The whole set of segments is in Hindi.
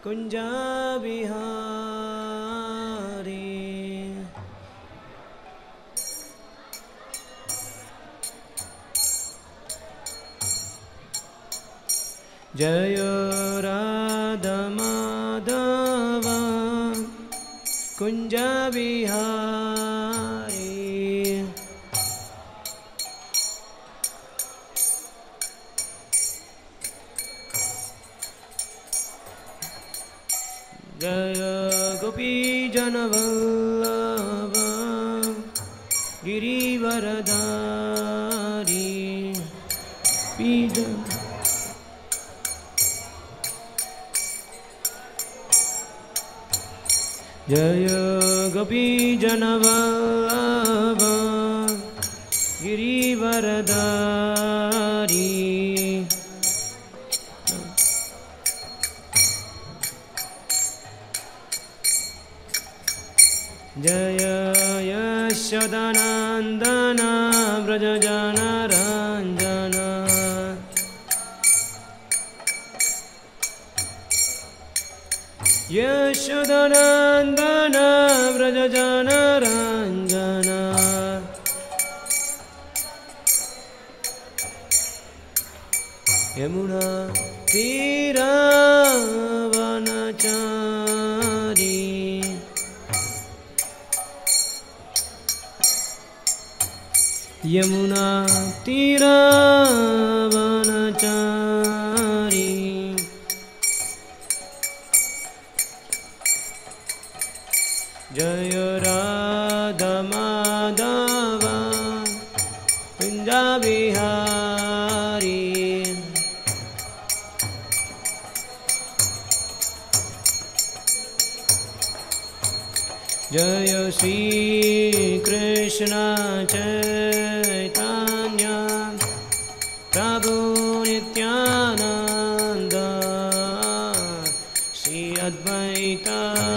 कुंज बिहारी। जय राधा माधव कुंज बिहारी। जय गोपी जनवल्लभ गिरिवरधारी। जय गोपी जनवल्लभ गिरिवरधारी। जय यशोदानंदन व्रजजनरंजन। यशोदानंदन व्रजजनरंजन। यमुना तीरवनचारी। यमुना तीरवनचारी। जय राधा माधव कुंज बिहारी। जय श्री कृष्ण चैतन्य प्रभु नित्यानंद। श्री अद्वैत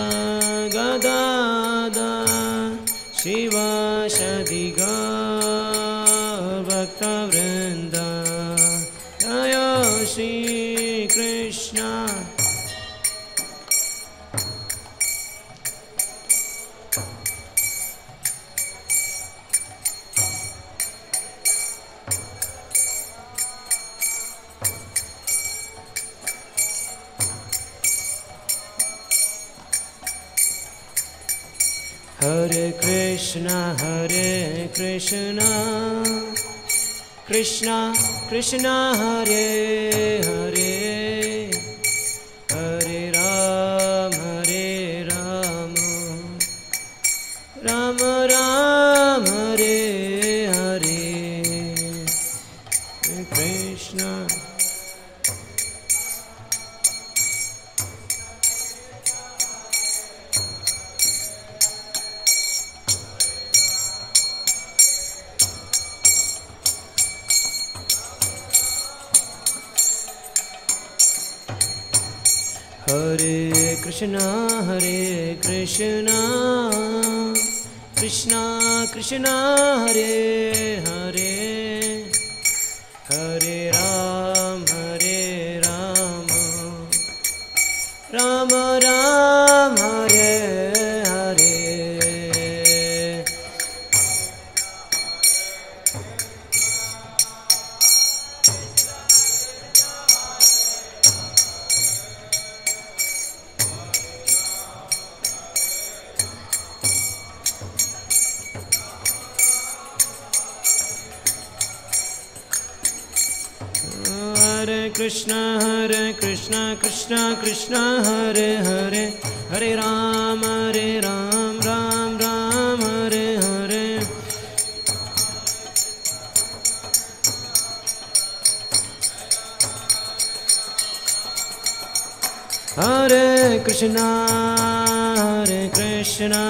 गदाधर शिवासादि गौर भक्तवृंद। जय श्री कृष्ण। हरे कृष्णा कृष्णा कृष्णा हरे हरे। हरे राम राम राम हरे हरे। कृष्णा हरे कृष्णा कृष्णा कृष्णा हरे हरे। हरे राम राम राम हरे हरे। कृष्णा कृष्णा कृष्णा हरे हरे। हरे राम राम राम हरे हरे। हरे कृष्णा कृष्णा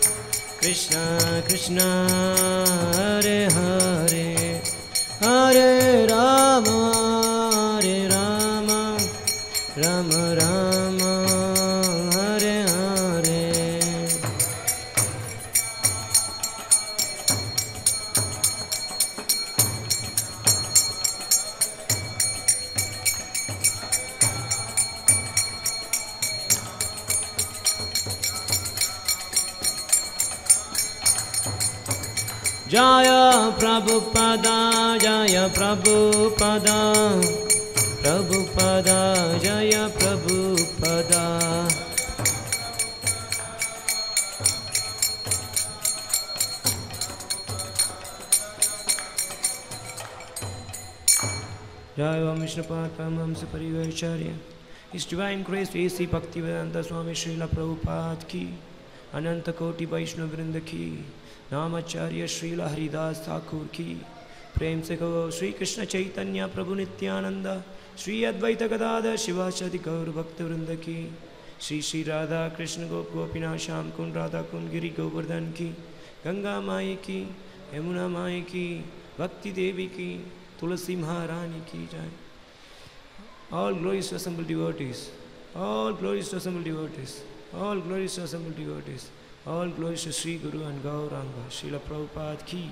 कृष्णा हरे हरे। हरे राम राम राम हरे हरे। जय प्रभुपदा जय प्रभुपदा प्रभुपदा जय प्रभुपदा जय ओम Vishnupad Paramhans परिवाराचार्य His Divine Grace A.C. Bhaktivedanta Swami Srila Prabhupada की अनंत कोटि वैष्णव वृंद की नामाचार्य श्रीला हरिदास ठाकुर की प्रेम से कहो श्री कृष्ण चैतन्य प्रभु नित्यानंद श्री अद्वैत गदाधर शिवाचार्य गौर भक्त वृंद की श्री श्री राधा कृष्ण गोप गोपीनाथ श्याम कुंड राधा कुंड गिरी गोवर्धन की गंगा माई की यमुना माई की भक्ति देवी की तुलसी महारानी की जय। All glories to assembled devotees, all glories to assembled devotees, all glories to assembled devotees, all glories to Sri Guru and Gauranga, Srila Prabhupada ki.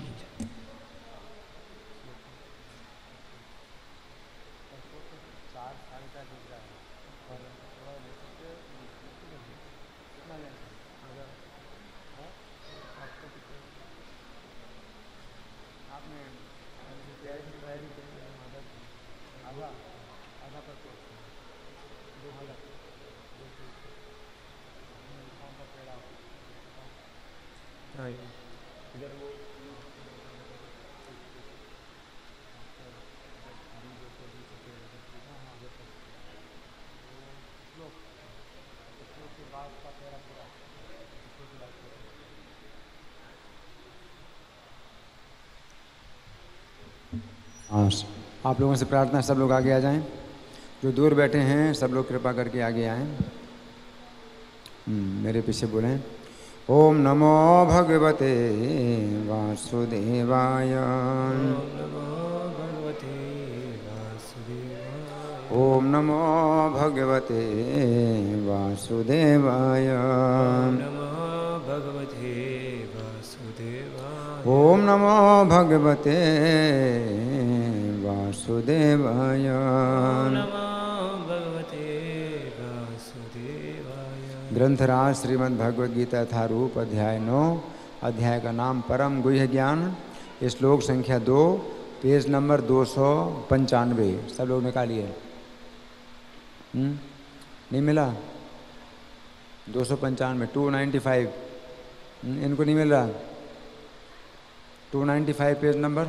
आप लोगों से प्रार्थना सब लोग आगे आ जाएं। जो दूर बैठे हैं सब लोग कृपा करके आगे आएं। मेरे पीछे बोलें ओम नमो भगवते वासुदेवाय ओम नमो भगवते वासुदेवाय ओम नमो भगवते वासुदेवाय ग्रंथराज श्रीमद् भगवद गीता था रूप अध्याय 9 अध्याय का नाम परम गुह्य ज्ञान श्लोक संख्या 2 पेज नंबर 295 सब लोग निकालिए। नहीं मिला 295 295 इनको नहीं मिल रहा 295 पेज नंबर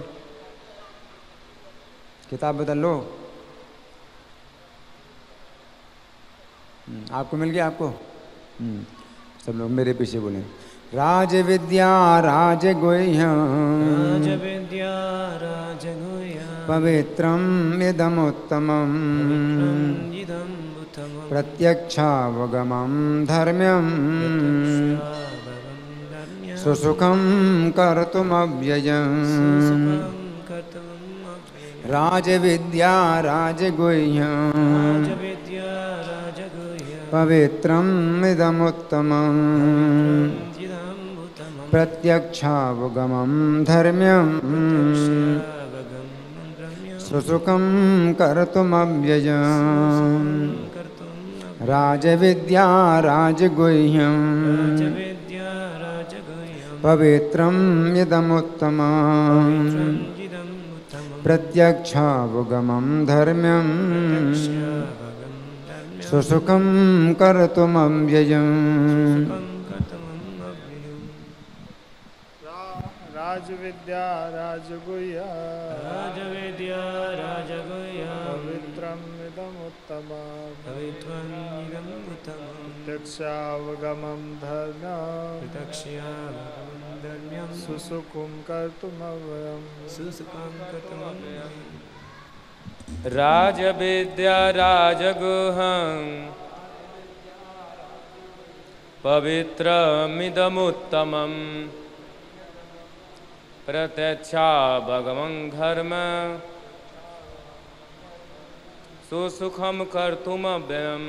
किताब बदल लो। आपको मिल गया आपको सब लोग मेरे पीछे बोले राज विद्या राज गुह्यं पवित्रम इदमुत्तमं प्रत्यक्षावगमं धर्म्यं सुसुखं कर्तुमव्ययम् राज विद्या राज गुह्यं पवित्रम् इदमुत्तमं प्रत्यक्षावगमं धर्म्यं सुसुखं कर्तुमव्ययम् राज विद्या राज गुह्यं पवित्रम् इदमुत्तमं प्रत्यक्षावगमं धर्म्यं सुसुखं कर्तुमव्ययम् राजविद्या राजगुह्या पवित्रम् इदमुत्तमं प्रत्यक्षावगमं धर्म्यं सुसुखं कर्तुमव्ययम् राजविद्या राजगुह्यं पवित्रमिदमुत्तमं प्रत्यक्षावगमं धर्म्यं सुसुखं कर्तुमव्ययम्।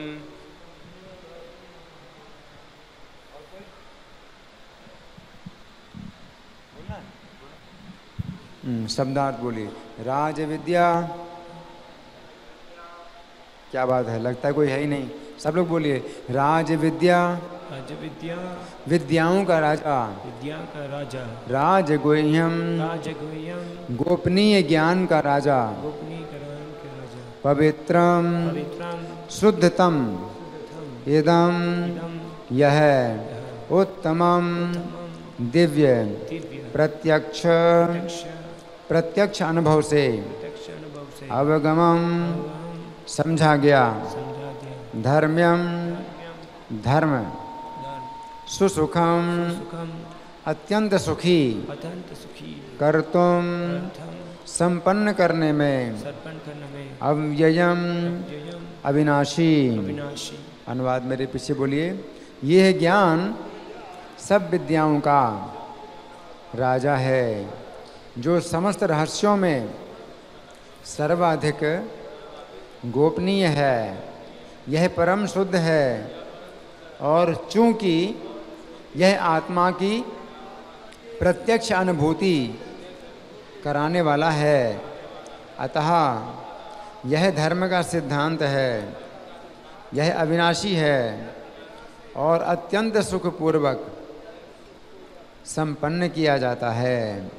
शब्दार्थ बोलिए राज विद्या क्या बात है, लगता है कोई है ही नहीं। सब लोग बोलिए, राज विद्या, राज विद्या, विद्याओं का राजा, विद्या का राजा, राज गुह्यम, राज गुह्यम, गोपनीय ज्ञान का राजा, गोपनीय ज्ञान के राजा, पवित्रम, पवित्रम, शुद्धतम, इदम, इदम, यह उत्तमम, दिव्य, दिव्य, प्रत्यक्ष, प्रत्यक्ष, प्रत्यक्ष अनुभव से, प्रत्यक्ष अनुभव से अवगमम, अवगम समझा गया, समझा गया, धर्म्यम, धर्म, धर्म, सुसुखम, सुखम, अत्यंत सुखी, अत्यंत सुखी, कर्तुम, अर्थम, संपन्न करने में, सर्पण करने में, अव्ययम, जयम, अविनाशी। अविनाशी। अनुवाद मेरे पीछे बोलिए। यह ज्ञान सब विद्याओं का राजा है, जो समस्त रहस्यों में सर्वाधिक गोपनीय है। यह परम शुद्ध है, और चूंकि यह आत्मा की प्रत्यक्ष अनुभूति कराने वाला है, अतः यह धर्म का सिद्धांत है। यह अविनाशी है और अत्यंत सुखपूर्वक संपन्न किया जाता है।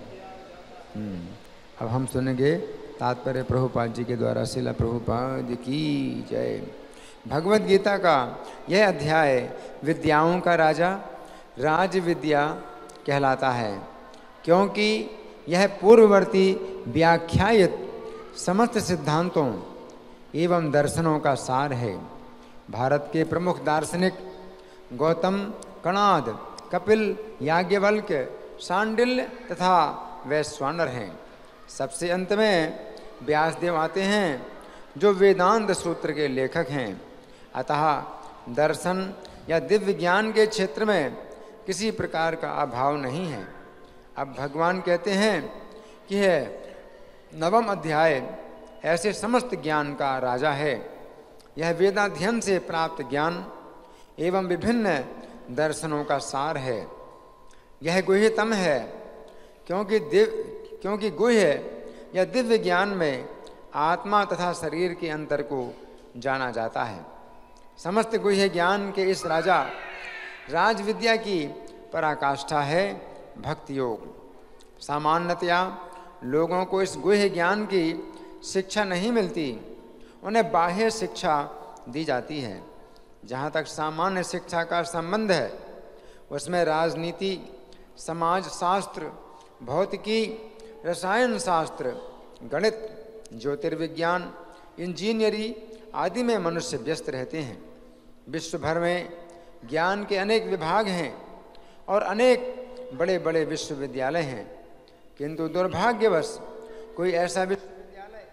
अब हम सुनेंगे तात्पर्य प्रभुपाद जी के द्वारा। श्रील प्रभुपाद की जय। भगवत गीता का यह अध्याय विद्याओं का राजा, राज विद्या कहलाता है, क्योंकि यह पूर्ववर्ती व्याख्यायित समस्त सिद्धांतों एवं दर्शनों का सार है। भारत के प्रमुख दार्शनिक गौतम, कणाद, कपिल, याज्ञवल्क्य, शांडिल्य तथा वैश्वानर हैं। सबसे अंत में व्यासदेव आते हैं, जो वेदांत सूत्र के लेखक हैं। अतः दर्शन या दिव्य ज्ञान के क्षेत्र में किसी प्रकार का अभाव नहीं है। अब भगवान कहते हैं कि यह 9वां अध्याय ऐसे समस्त ज्ञान का राजा है। यह वेदाध्ययन से प्राप्त ज्ञान एवं विभिन्न दर्शनों का सार है। यह गुह्यतम है, क्योंकि गुह्य या दिव्य ज्ञान में आत्मा तथा शरीर के अंतर को जाना जाता है। समस्त गुह्य ज्ञान के इस राजा राज विद्या की पराकाष्ठा है भक्ति योग। सामान्यतया लोगों को इस गुह्य ज्ञान की शिक्षा नहीं मिलती, उन्हें बाह्य शिक्षा दी जाती है। जहाँ तक सामान्य शिक्षा का संबंध है, उसमें राजनीति, समाज शास्त्र, भौतिकी, रसायन शास्त्र, गणित, ज्योतिर्विज्ञान, इंजीनियरी आदि में मनुष्य व्यस्त रहते हैं। विश्व भर में ज्ञान के अनेक विभाग हैं और अनेक बड़े बड़े विश्वविद्यालय हैं, किंतु दुर्भाग्यवश कोई ऐसा विश्वविद्यालय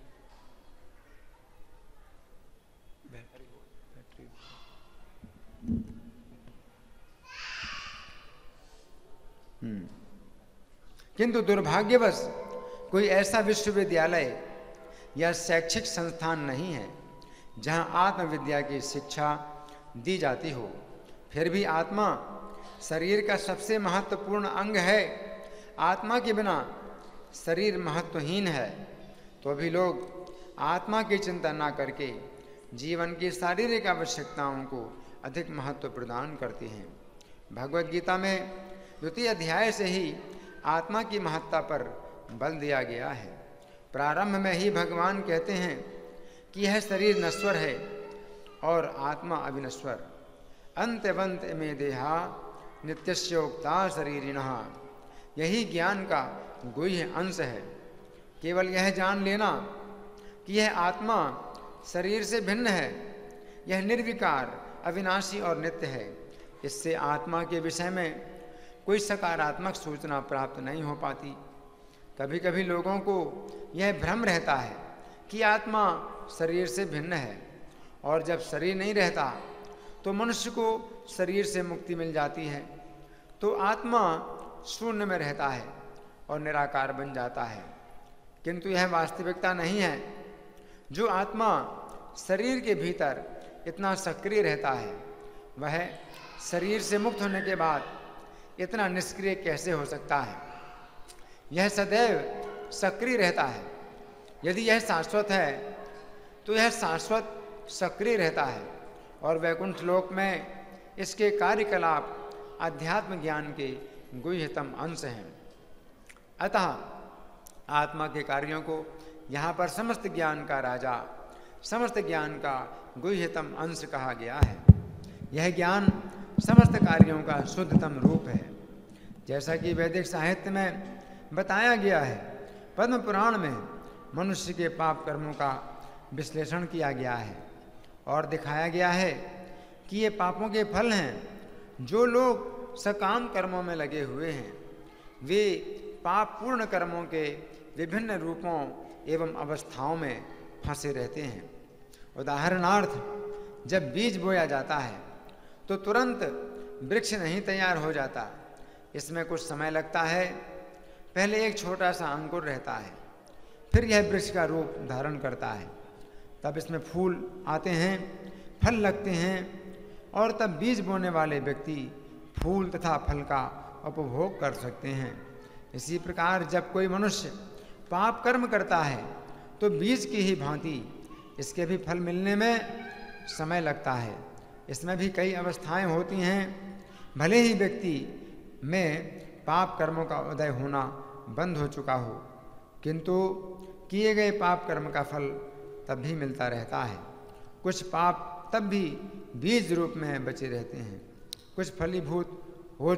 या शैक्षिक संस्थान नहीं है जहां आत्मविद्या की शिक्षा दी जाती हो। फिर भी आत्मा शरीर का सबसे महत्वपूर्ण अंग है। आत्मा के बिना शरीर महत्वहीन है। तो भी लोग आत्मा की चिंता ना करके जीवन की शारीरिक आवश्यकताओं को अधिक महत्व प्रदान करते हैं। भगवत गीता में 2 अध्याय से ही आत्मा की महत्ता पर बल दिया गया है। प्रारंभ में ही भगवान कहते हैं कि यह शरीर नश्वर है और आत्मा अविनश्वर। अंतवंत में देहा नित्यस्योक्ता शरीरिणः। यही ज्ञान का गुह्य अंश है। केवल यह जान लेना कि यह आत्मा शरीर से भिन्न है, यह निर्विकार, अविनाशी और नित्य है, इससे आत्मा के विषय में कोई सकारात्मक सूचना प्राप्त नहीं हो पाती। कभी कभी लोगों को यह भ्रम रहता है कि आत्मा शरीर से भिन्न है, और जब शरीर नहीं रहता तो मनुष्य को शरीर से मुक्ति मिल जाती है, तो आत्मा शून्य में रहता है और निराकार बन जाता है। किंतु यह वास्तविकता नहीं है। जो आत्मा शरीर के भीतर इतना सक्रिय रहता है, वह शरीर से मुक्त होने के बाद इतना निष्क्रिय कैसे हो सकता है। यह सदैव सक्रिय रहता है। यदि यह शाश्वत है तो यह शाश्वत सक्रिय रहता है और वैकुंठ लोक में इसके कार्यकलाप अध्यात्म ज्ञान के गुह्यतम अंश हैं। अतः आत्मा के कार्यों को यहाँ पर समस्त ज्ञान का राजा, समस्त ज्ञान का गुह्यतम अंश कहा गया है। यह ज्ञान समस्त कार्यों का शुद्धतम रूप है। जैसा कि वैदिक साहित्य में बताया गया है, पद्म पुराण में मनुष्य के पाप कर्मों का विश्लेषण किया गया है और दिखाया गया है कि ये पापों के फल हैं। जो लोग सकाम कर्मों में लगे हुए हैं वे पाप पूर्ण कर्मों के विभिन्न रूपों एवं अवस्थाओं में फंसे रहते हैं। उदाहरणार्थ, जब बीज बोया जाता है तो तुरंत वृक्ष नहीं तैयार हो जाता, इसमें कुछ समय लगता है। पहले एक छोटा सा अंकुर रहता है, फिर यह वृक्ष का रूप धारण करता है, तब इसमें फूल आते हैं, फल लगते हैं और तब बीज बोने वाले व्यक्ति फूल तथा फल का उपभोग कर सकते हैं। इसी प्रकार जब कोई मनुष्य पाप कर्म करता है तो बीज की ही भांति इसके भी फल मिलने में समय लगता है। इसमें भी कई अवस्थाएं होती हैं। भले ही व्यक्ति में पाप कर्मों का उदय होना बंद हो चुका हो, किंतु किए गए पाप कर्म का फल तब भी मिलता रहता है। कुछ पाप तब भी बीज रूप में बचे रहते हैं, कुछ फलीभूत हो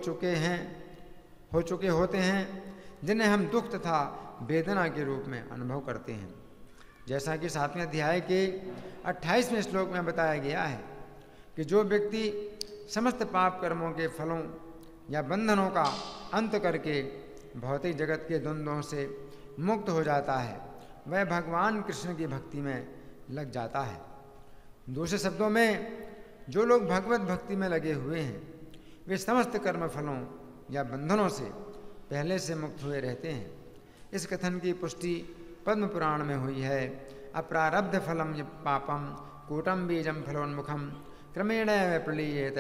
चुके होते हैं, जिन्हें हम दुख तथा वेदना के रूप में अनुभव करते हैं। जैसा कि 7वें अध्याय के 28वें श्लोक में बताया गया है कि जो व्यक्ति समस्त पाप कर्मों के फलों या बंधनों का अंत करके भौतिक जगत के द्वंद्वों से मुक्त हो जाता है, वह भगवान कृष्ण की भक्ति में लग जाता है। दूसरे शब्दों में, जो लोग भगवत भक्ति में लगे हुए हैं वे समस्त कर्म फलों या बंधनों से पहले से मुक्त हुए रहते हैं। इस कथन की पुष्टि पद्म पुराण में हुई है। अप्रारब्ध फलम पापम कूटम बीजम फलोन्मुखम क्रमेण प्रलीयेत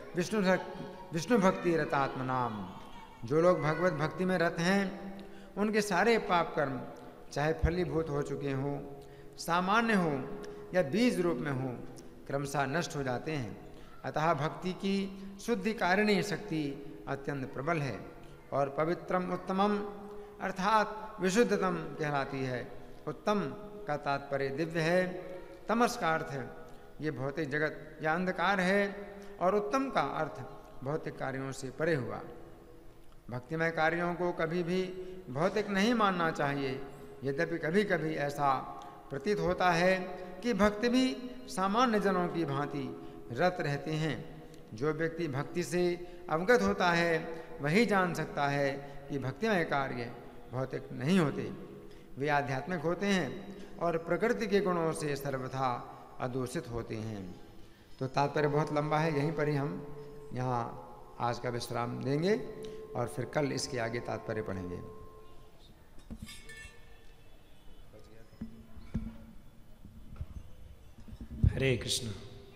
विष्णु भक्ति रतात्मनाम। जो लोग भगवत भक्ति में रत हैं उनके सारे पाप कर्म चाहे फलीभूत हो चुके हों, सामान्य हो या बीज रूप में हो, क्रमशः नष्ट हो जाते हैं। अतः भक्ति की शुद्धिकारिणी शक्ति अत्यंत प्रबल है और पवित्रम उत्तमम अर्थात विशुद्धतम कहलाती है। उत्तम का तात्पर्य दिव्य है, तमस का अर्थ ये भौतिक जगत या अंधकार है और उत्तम का अर्थ भौतिक कार्यों से परे हुआ। भक्तिमय कार्यों को कभी भी भौतिक नहीं मानना चाहिए। यद्यपि कभी कभी ऐसा प्रतीत होता है कि भक्ति भी सामान्य जनों की भांति रत रहते हैं। जो व्यक्ति भक्ति से अवगत होता है वही जान सकता है कि भक्तिमय कार्य भौतिक नहीं होते, वे आध्यात्मिक होते हैं और प्रकृति के गुणों से सर्वथा अदूषित होते हैं। तो तात्पर्य बहुत लंबा है, यहीं पर ही हम यहाँ आज का विश्राम देंगे और फिर कल इसके आगे तात्पर्य पढ़ेंगे। हरे कृष्ण।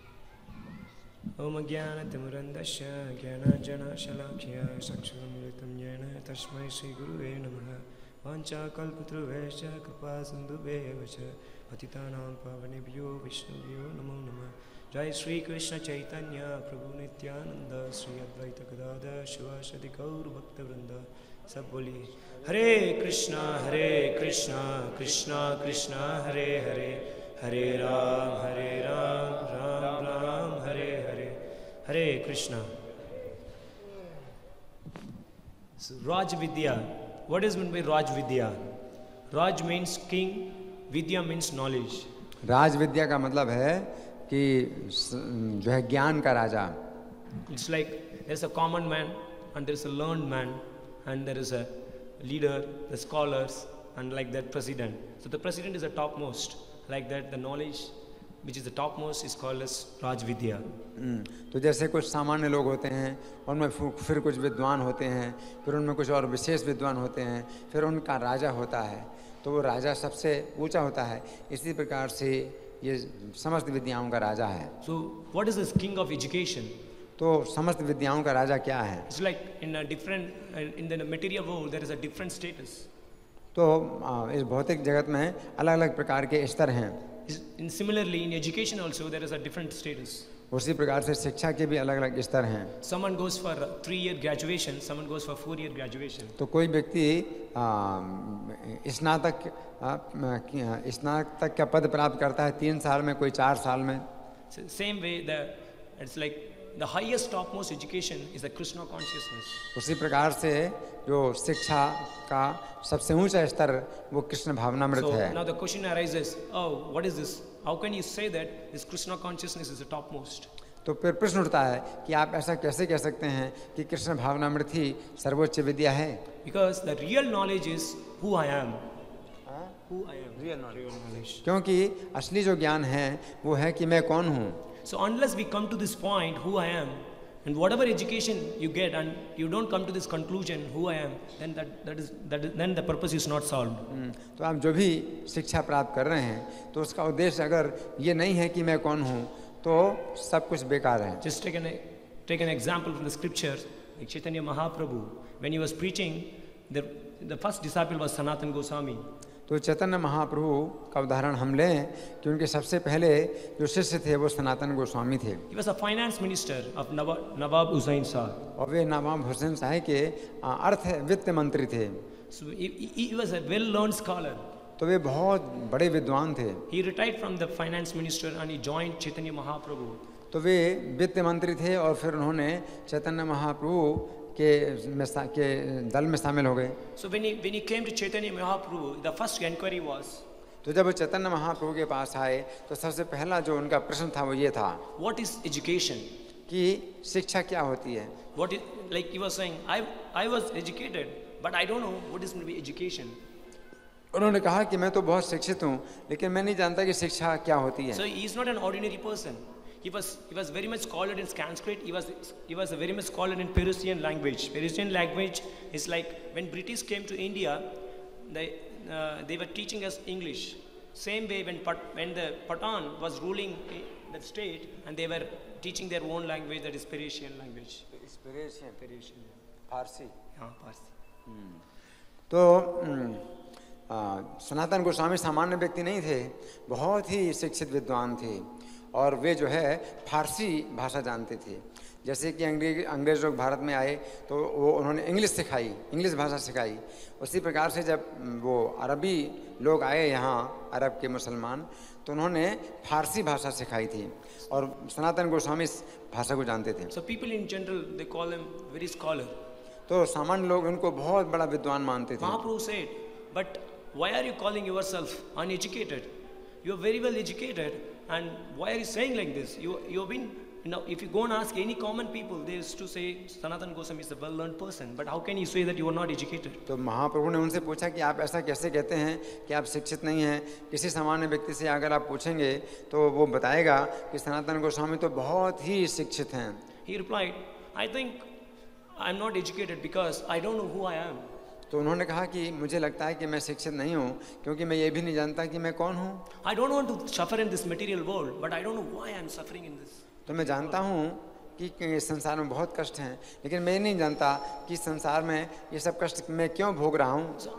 ओम ज्ञानतिमिरन्धस्य ज्ञानाञ्जनशलाकया चक्षुरुन्मिलितं येन तस्मै श्रीगुरुवे नमः। वाञ्छाकल्पतरुभ्यश्च कृपासिन्धुभ्येव च पतितानां पावनेभ्यो वैष्णवेभ्यो नमो नमः। जय श्री कृष्ण चैतन्य प्रभु नित्यानंद श्री अद्वैत गदाधर शिवासदि गौर भक्तवृंद। सब बोलिए हरे कृष्णा कृष्णा कृष्णा हरे हरे, हरे राम राम राम हरे हरे, हरे Krishna. Raj Vidya. What is meant by Raj Vidya? Raj means king, Vidya means knowledge. राज विद्या का मतलब है कि जो है ज्ञान का राजा। It's like there's a common man and there's a learned man and there is a leader, the scholars and like that president. So the president is the topmost. Like that the knowledge which is the topmost is called as Raj Vidya. तो जैसे कुछ सामान्य लोग होते हैं, उनमें फिर कुछ विद्वान होते हैं, फिर उनमें कुछ और विशेष विद्वान होते हैं, फिर उनका राजा होता है, तो वो राजा सबसे ऊंचा होता है। इसी प्रकार से ये समस्त विद्याओं का राजा है। So what is this king of education? तो समस्त विद्याओं का राजा क्या है? It's like in a different in the material world there is a different status. तो इस भौतिक जगत में अलग अलग प्रकार के स्तर हैं। Similarly, in education also, there is a different status. उसी प्रकार से शिक्षा के भी अलग अलग स्तर हैं। Someone goes for 3-year graduation, someone goes for 4-year graduation. तो कोई व्यक्ति स्नातक का पद प्राप्त करता है 3 साल में, कोई 4 साल में। So same way, it's like the highest topmost education is the Krishna consciousness. उसी प्रकार से जो शिक्षा का सबसे ऊंचा स्तर वो कृष्ण भावनामृत So है। now the question arises, oh, what is this? How can you say that this Krishna consciousness is the topmost? तो फिर प्रश्न उठता है कि आप ऐसा कैसे कह सकते हैं कि कृष्ण भावनामृत ही सर्वोच्च विद्या है? Because the real knowledge is who I am. Who I am. Real knowledge. क्योंकि असली जो ज्ञान है वो है कि मैं कौन हूँ। So unless we come to this point, who I am, and whatever education you get, and you don't come to this conclusion, who I am, then then the purpose is not solved. तो आप जो भी शिक्षा प्राप्त कर रहे हैं तो उसका उद्देश्य अगर ये नहीं है कि मैं कौन हूँ तो सब कुछ बेकार है। Just take an example from the scriptures. Like Chaitanya Mahaprabhu, when he was preaching, the first disciple was Sanatana Goswami. तो चैतन्य महाप्रभु का उदाहरण हम लें कि उनके सबसे पहले जो शिष्य थे वो सनातन गोस्वामी थे। He was a finance minister of Nawab Hussain Shah. और वे नवाब हुसैन शाह के अर्थ वित्त मंत्री थे। So he was a well-learned scholar. तो वे बहुत बड़े विद्वान थे। He retired from the finance minister and he joined Chaitanya Mahaprabhu. तो वे वित्त मंत्री थे और फिर उन्होंने चैतन्य महाप्रभु के दल में शामिल हो गए। So when he came to Chaitanya Mahaprabhu, the first inquiry was, तो जब वो चैतन्य महाप्रभु के पास आए तो सबसे पहला जो उनका प्रश्न था वो ये था, what is education? कि शिक्षा क्या होती है? What is, like he was saying, I was educated, but I don't know what is going to be education. उन्होंने कहा कि मैं तो बहुत शिक्षित हूँ लेकिन मैं नहीं जानता कि शिक्षा क्या होती है। So he is not an ordinary person. He was very much scholar in Sanskrit. He was very much scholar in Persian language. Persian language is like when British came to India, they were teaching us English. Same way when the Pathan was ruling the state and they were teaching their own language, that is Persian language. Persian. फारसी। हाँ, फारसी। तो सनातन गोस्वामी सामान्य व्यक्ति नहीं थे, बहुत ही शिक्षित विद्वान थे और वे जो है फारसी भाषा जानते थे। जैसे कि अंग्रेज लोग भारत में आए तो वो उन्होंने इंग्लिश भाषा सिखाई। उसी प्रकार से जब वो अरबी लोग आए यहाँ, अरब के मुसलमान, तो उन्होंने फारसी भाषा सिखाई थी और सनातन गोस्वामी इस भाषा को जानते थे। So people in general, they call him very scholar. तो सामान्य लोग उनको बहुत बड़ा विद्वान मानते थे। Mahaprabhu said, but why are you calling yourself uneducated? You are very well educated, and why are you saying like this? You've been, if you go and ask any common people, they used to say Sanatana Goswami is a well-learned person. But how can you say that you are not educated? तो महाप्रभु ने उनसे पूछा कि आप ऐसा कैसे कहते हैं कि आप शिक्षित नहीं हैं? किसी सामान्य व्यक्ति से अगर आप पूछेंगे तो वो बताएगा कि सनातन गोस्वामी तो बहुत ही शिक्षित हैं। He replied, I think I am not educated because I don't know who I am. तो उन्होंने कहा कि मुझे लगता है कि मैं शिक्षित नहीं हूँ क्योंकि मैं ये भी नहीं जानता कि मैं कौन हूँ। I don't want to suffer in this material world, but I don't know why I am suffering in this. तो मैं जानता हूँ कि संसार में बहुत कष्ट हैं, लेकिन मैं नहीं जानता कि संसार में ये सब कष्ट मैं क्यों भोग रहा हूँ। So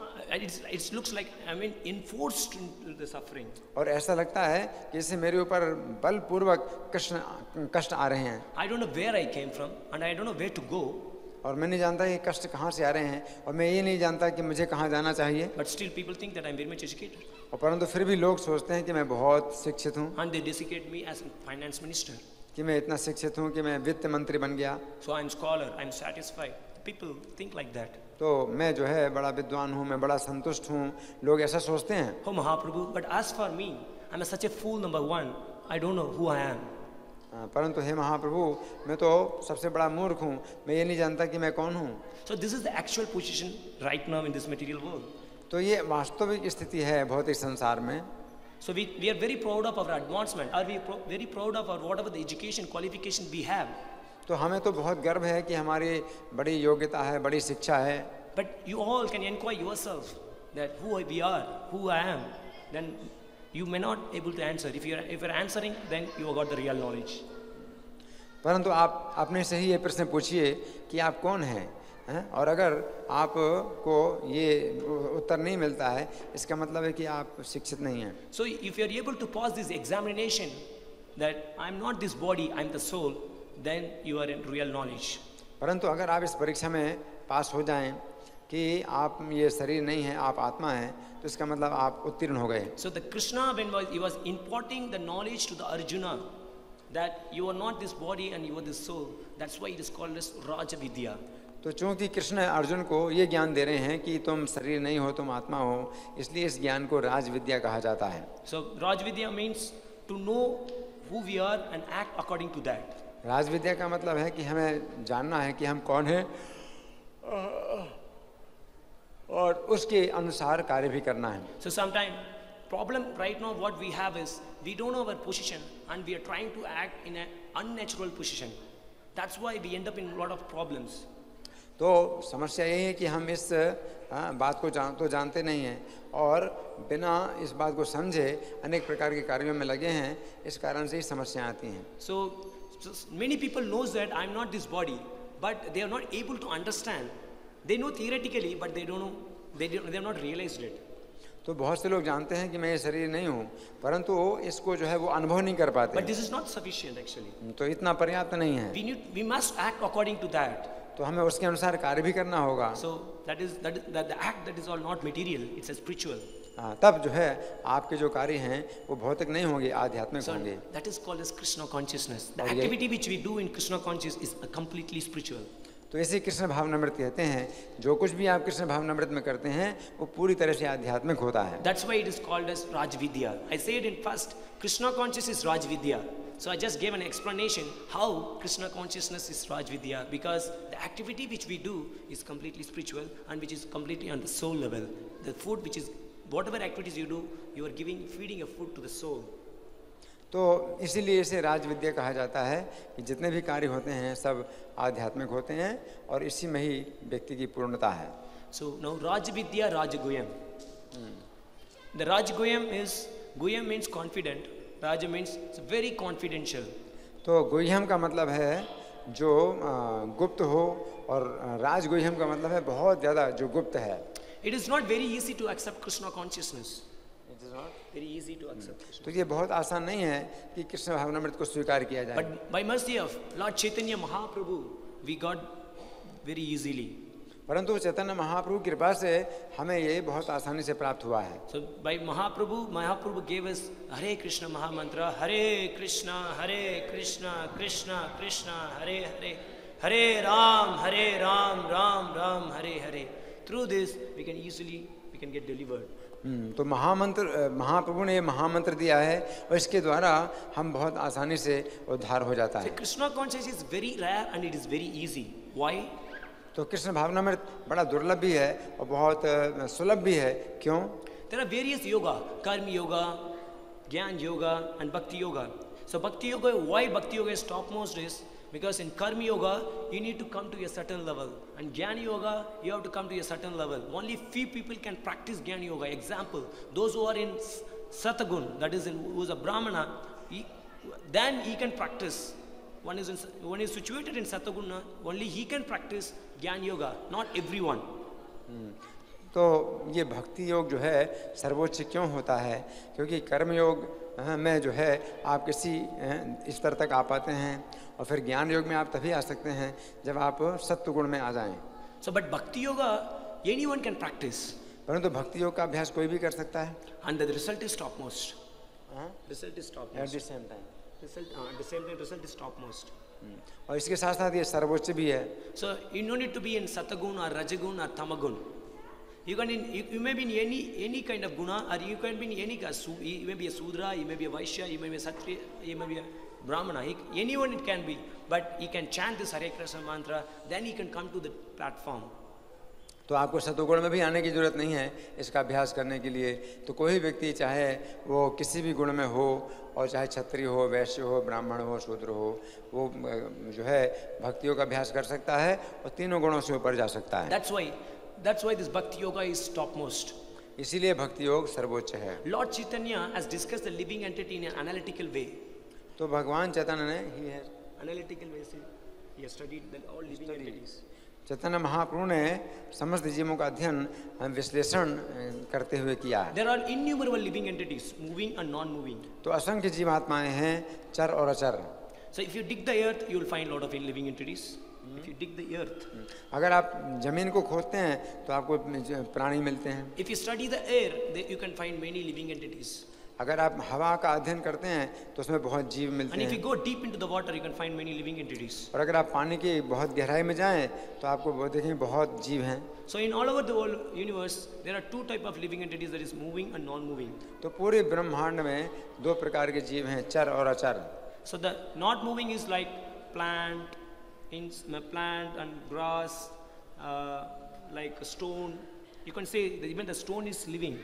it looks like I mean enforced in the suffering. और ऐसा लगता है कि इससे मेरे ऊपर बलपूर्वक कष्ट आ रहे हैं। I don't know where I came from and I don't know where to go. और मैं नहीं जानता ये कष्ट कहाँ से आ रहे हैं और मैं ये नहीं जानता कि मुझे कहाँ जाना चाहिए। But still people think that I am very much educated. और परंतु फिर भी लोग सोचते हैं कि मैं बहुत शिक्षित हूँ। And they designate me as a finance minister. कि मैं इतना शिक्षित हूँ कि मैं वित्त मंत्री बन गया। So I am scholar, I am satisfied. People think like that. तो मैं जो है बड़ा विद्वान हूँ, मैं बड़ा संतुष्ट हूँ, लोग ऐसा सोचते हैं। Oh Mahaprabhu, but as for me, I am such a fool, number one. I don't know who I am. परंतु हे महाप्रभु, मैं तो सबसे बड़ा मूर्ख हूँ, मैं ये नहीं जानता कि मैं कौन हूँ। So this is the actual position right now in this material world. तो ये वास्तविक स्थिति है भौतिक संसार में। So we are very proud of our advancement. Are we very proud of our whatever the education qualification we have? तो हमें तो बहुत गर्व है कि हमारी बड़ी योग्यता है, बड़ी शिक्षा है। But you all can inquire yourself that who we are, who I am. Then you may not able to answer. If you're answering, then you have got the real knowledge. परंतु आप अपने से ही ये प्रश्न पूछिए कि आप कौन हैं। हैं, और अगर आपको ये उत्तर नहीं मिलता है, इसका मतलब है कि आप शिक्षित नहीं हैं। So if you are able to pass this examination that I am not this body, I am the soul, then you are in real knowledge. परंतु अगर आप इस परीक्षा में पास हो जाएं कि आप ये शरीर नहीं है, आप आत्मा हैं, तो इसका मतलब आप उत्तीर्ण हो गए। So the Krishna, when he was imparting the knowledge to the Arjuna that you are not this body and you are this soul, that's why it is called as Raja Vidya. तो चूंकि कृष्ण अर्जुन को ये ज्ञान दे रहे हैं कि तुम शरीर नहीं हो, तुम आत्मा हो, इसलिए इस ज्ञान को राज विद्या कहा जाता है। So Raj Vidya means to know who we are and act according to that. राज विद्या का मतलब है कि हमें जानना है कि हम कौन हैं और उसके अनुसार कार्य भी करना है। So sometimes problem right now what we have is we don't know our position and we are trying to act in an unnatural position. That's why we end up in a lot of problems. तो समस्या यही है कि हम इस बात को जानते नहीं हैं और बिना इस बात को समझे अनेक प्रकार के कार्यों में लगे हैं, इस कारण से ही समस्याएं आती हैं। So many people knows that I am not this body, but they are not able to understand. They know theoretically, but they don't know. They have not realized it. तो बहुत से लोग जानते हैं कि मैं ये शरीर नहीं हूँ, परंतु इसको जो है वो अनुभव नहीं कर पाते। But this is not sufficient actually. तो इतना पर्याप्त नहीं है। We must act according to that. तो हमें उसके अनुसार कार्य भी करना होगा। So that the act that is all not material, it's a spiritual. तब जो है आपके जो कार्य हैं वो भौतिक नहीं होंगे, आध्यात्मिक होंगे। That is called as Krishna consciousness. The activity which we do in Krishna consciousness is completely spiritual. तो इसे कृष्ण भावनामृत कहते हैं। जो कुछ भी आप कृष्ण भावनामृत में करते हैं वो पूरी तरह से आध्यात्मिक होता है। That's why it is called as Raj Vidya. I said in first, Krishna consciousness is Raj Vidya. So I just gave an explanation how Krishna consciousness is Raj Vidya, because the activity which we do is completely spiritual and which is completely on the soul level. The food which is, whatever activities you do, you are feeding a food to the soul. तो इसीलिए इसे राज विद्या कहा जाता है कि जितने भी कार्य होते हैं सब आध्यात्मिक होते हैं और इसी में ही व्यक्ति की पूर्णता है। So now Raj Vidya, Raj Goyam. The Raj Goyam is, Goyam means confident, Raja means it's very confidential. तो गुह्यम का मतलब है जो गुप्त हो और राज गुह्यम का मतलब है बहुत ज़्यादा जो गुप्त है। It is not very easy to accept Krishna consciousness. It is not very easy to accept. तो ये बहुत आसान नहीं है कि कृष्ण भावनामृत को स्वीकार किया जाए। But by mercy of Lord Chaitanya Mahaprabhu, we got very easily. परंतु चैतन्य महाप्रभु की कृपा से हमें ये बहुत आसानी से प्राप्त हुआ है। So by Mahaprabhu gave us Hare Krishna Mahamantra, Hare Krishna, Krishna Krishna, Hare Hare, Hare Ram, Ram Ram, Hare Hare. Through this we can get delivered. तो महाप्रभु ने ये महामंत्र दिया है और इसके द्वारा हम बहुत आसानी से उद्धार हो जाता है। So Krishna consciousness is very rare and it is very easy. Why? तो कृष्ण भावनामृत बड़ा दुर्लभ भी है और बहुत सुलभ भी है। क्यों? There are various yoga, karma yoga, jnana yoga and bhakti yoga. So bhakti yoga, why bhakti yoga is topmost is because in karma yoga you need to come to a certain level, and jnana yoga you have to come to a certain level. Only few people can practice jnana yoga. Example, those who are in Satagun, that is who is a Brahmana, then he can practice. One is situated in Sataguna, only he can practice Jnana Yoga, not everyone. तो ये भक्ति योग जो है सर्वोच्च क्यों होता है? क्योंकि कर्म योग में जो है आप किसी स्तर तक आ पाते हैं और फिर ज्ञान योग में आप तभी आ सकते हैं जब आप सत्व गुण में आ जाएं। So but Bhakti Yoga, anyone can practice. परंतु भक्ति योग का अभ्यास कोई भी कर सकता है। And the result is topmost. Result is topmost. At the same time. At the same time, result is topmost. और इसके साथ साथ ये सर्वोच्च भी है। So you don't need to be in Satagun or Rajagun or Tamagun. You may be in any kind of guna, or you can be in any kind. You may be a Sudra, you may be a Vaishya, you may be a Satriya, you may be a Brahmana. Anyone it can be, but he can chant this Hare Krishna mantra, then he can come to the platform. तो आपको सतोगुण में भी आने की जरूरत नहीं है इसका अभ्यास करने के लिए। तो कोई व्यक्ति चाहे वो किसी भी गुण में हो और चाहे क्षत्रिय हो, वैश्य हो, ब्राह्मण हो, शूद्र हो, वो जो है भक्तियों का अभ्यास कर सकता है और तीनों गुणों से ऊपर जा सकता है। That's why this Bhakti Yoga is topmost. इसीलिए भक्ति योग सर्वोच्च है। Lord Chaitanya has discussed the living entity in an analytical way. तो भगवान चैतन्य ने analytical way he has studied all living entities. Chaitanya Mahaprabhu ने समस्त जीवों का अध्ययन विश्लेषण करते हुए किया है। There are innumerable living entities, moving and non-moving. तो असंख्य जीवात्माएं हैं, चर और अचर। So if you dig the earth, you will find a lot of living entities. If you dig the earth. अगर आप जमीन को खोदते हैं तो आपको प्राणी मिलते हैं। If you study the air, you can find many living entities. अगर आप हवा का अध्ययन करते हैं तो उसमें बहुत जीव मिलते And if you हैं। go deep into the water, you can find many living entities. और अगर आप पानी की बहुत गहराई में जाएं तो आपको वो देखेंगे बहुत जीव हैं। So in all over the whole universe, there are two type of living entities, that is moving and non-moving. तो पूरे ब्रह्मांड में दो प्रकार के जीव हैं, चर और अचर। So the not moving is like plant and grass, like a stone. You can say that even the stone is living.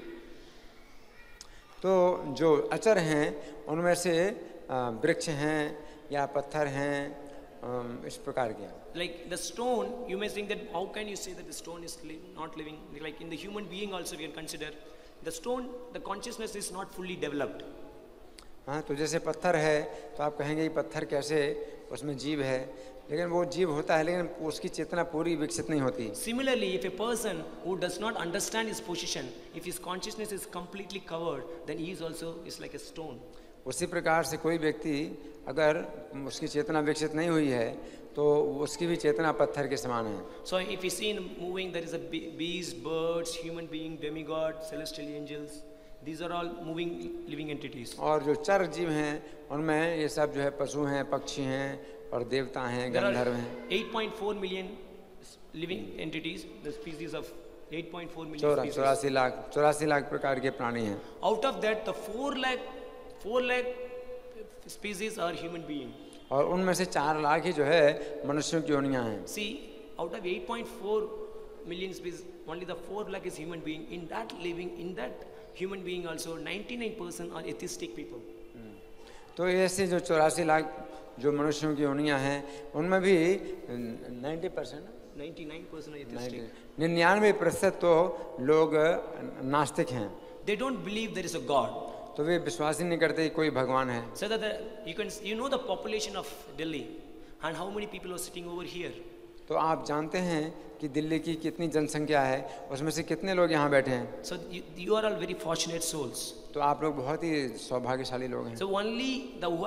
तो जो अचर हैं उनमें से वृक्ष हैं या पत्थर हैं, इस प्रकार के। Like the stone, you may think that how can you say that the stone is not living? Like in the human being also we can consider the stone, the consciousness is not fully developed. हाँ, तो जैसे पत्थर है तो आप कहेंगे ये पत्थर कैसे, उसमें जीव है, लेकिन वो जीव होता है लेकिन उसकी चेतना पूरी विकसित नहीं होती। Similarly, if a person who does not understand his position, if his consciousness is completely covered, then he is also is like a stone. उसी प्रकार से कोई व्यक्ति अगर उसकी चेतना विकसित नहीं हुई है तो उसकी भी चेतना पत्थर के समान है। So if you see in moving, there is a beast, birds, human being, demigod, celestial angels. These are all moving living entities. और जो चर जीव हैं उनमें ये सब जो है पशु हैं, पक्षी हैं और देवता हैं, गंधर्व हैं। 8.4 million living entities, the species of 8.4 million species. 84 lakh प्रकार के प्राणी हैं। Out of that, the 4 lakh species are human being. और उनमें से 4 लाख ही जो है मनुष्यों की योनियां हैं। See, out of 8.4 million species, only the 4 lakh is human being. In that human being also, 99% are atheistic people. तो ऐसे जो 84 लाख जो मनुष्यों की योनियां हैं उनमें भी 99% 99% are atheistic. 99% तो लोग नास्तिक हैं। They don't believe there is a God. तो वे विश्वास ही नहीं करते कि कोई भगवान है। So that you know the population of Delhi and how many people are sitting over here. तो आप जानते हैं कि दिल्ली की कितनी जनसंख्या है, उसमें से कितने लोग यहाँ बैठे हैं। So you are all very fortunate souls. तो आप लोग बहुत ही सौभाग्यशाली लोग हैं। So only the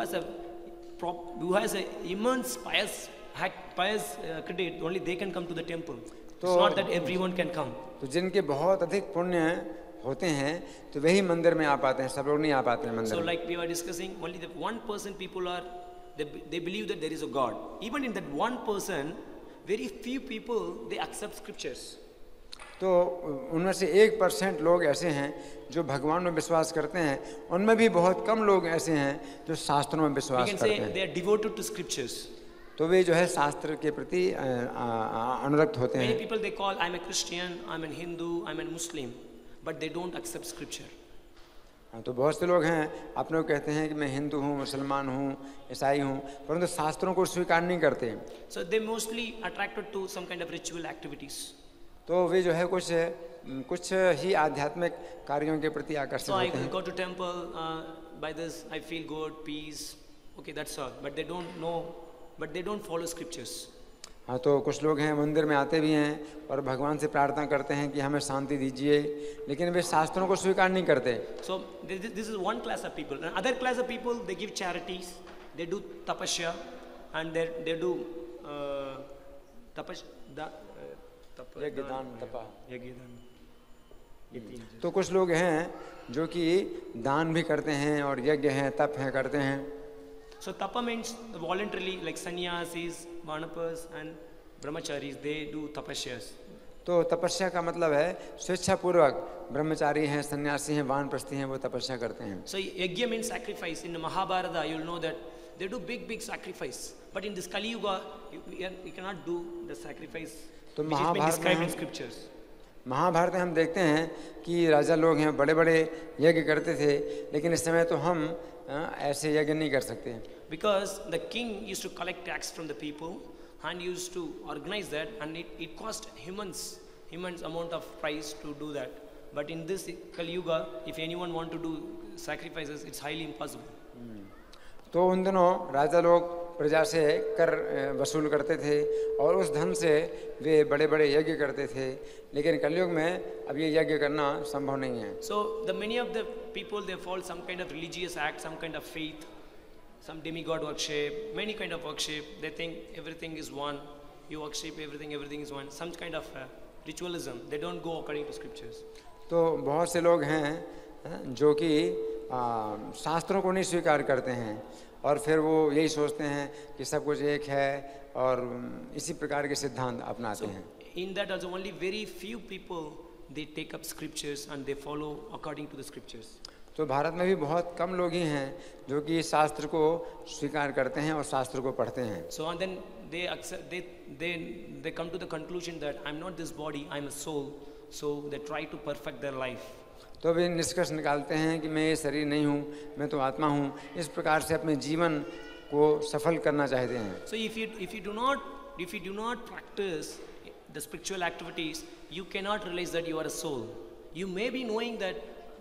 who has a immense pious credit, only they can come to the temple. It's not that everyone can come. तो जिनके बहुत अधिक पुण्य होते हैं तो वही मंदिर में आ पाते हैं, सब लोग नहीं आ पाते हैं मंदिर So में। like we were discussing, only the 1% people they believe that there is a God. Even in that 1%, very few people they accept scriptures. तो उनमें से 1% लोग ऐसे हैं जो भगवान में विश्वास करते हैं, उनमें भी बहुत कम लोग ऐसे हैं जो शास्त्रों में We विश्वास can करते say हैं। they are devoted to scriptures. तो वे जो है शास्त्र के प्रति अनुरक्त होते Many हैं। people they call, I'm a Christian, I'm a Hindu, I'm a Muslim, but they don't accept scripture. हाँ, तो बहुत से लोग हैं अपने को कहते हैं कि मैं हिंदू हूँ, मुसलमान हूँ, ईसाई हूँ, परंतु शास्त्रों को स्वीकार नहीं करते। So they mostly attracted to some kind of ritual activities. तो वे जो है कुछ ही आध्यात्मिक कार्यों के प्रति आकर्षित So I होते हैं। go to temple, by this I feel good, peace, okay, that's all. But they don't know, but they don't follow scriptures. हाँ, तो कुछ लोग हैं मंदिर में आते भी हैं और भगवान से प्रार्थना करते हैं कि हमें शांति दीजिए, लेकिन वे शास्त्रों को स्वीकार नहीं करते। So this is one class of people. And other class of people, they give charities, they do tapasya, and they do यज्ञ दान तपा। यज्ञ तो कुछ लोग हैं जो कि दान भी करते हैं और यज्ञ हैं, तप हैं, करते हैं। So tapa means voluntarily, like sannyasis, vanapas and brahmacharis, they do tapasyas. तो तपस्या का मतलब है स्वेच्छापूर्वक ब्रह्मचारी हैं, सन्यासी हैं, वानप्रस्थी हैं, वो तपस्या करते हैं। So yajna means sacrifice. In the Mahabharata, you'll know that they do big sacrifice. But in this Kali Yuga, you cannot do the sacrifice तो which has been described in scriptures. Mahabharat में हम देखते हैं कि राजा लोग हैं, बड़े बड़े यज्ञ करते थे, लेकिन इस समय तो हम ऐसे यज्ञ नहीं कर सकते। Because the king used to collect tax from the people and used to organize that, and it cost immense amount of price to do that. But in this Kali Yuga, if anyone want to do sacrifices, it's highly impossible. तो उन दिनों राजा लोग प्रजा से कर वसूल करते थे और उस धन से वे बड़े बड़े यज्ञ करते थे, लेकिन कलयुग में अब ये यज्ञ करना संभव नहीं है। So the many of the people, they follow some kind of religious act, some kind of faith, some demigod worship, many kind of worship. They think everything is one. You worship everything, everything is one. Some kind of ritualism. They don't go according to scriptures. तो बहुत से लोग हैं जो कि शास्त्रों को नहीं स्वीकार करते हैं और फिर वो यही सोचते हैं कि सब कुछ एक है और इसी प्रकार के सिद्धांत अपनाते हैं। In that also only very few people they take up scriptures and they follow according to the scriptures. तो भारत में भी बहुत कम लोग ही हैं जो कि शास्त्र को स्वीकार करते हैं और शास्त्र को पढ़ते हैं। So and then they accept, they come to the conclusion that I'm not this body, I'm a soul. So they try to perfect their life. तो वे निष्कर्ष निकालते हैं कि मैं ये शरीर नहीं हूँ, मैं तो आत्मा हूँ। इस प्रकार से अपने जीवन को सफल करना चाहते हैं। So if you do not practice the spiritual activities, you cannot realize that you are a soul. You may be knowing that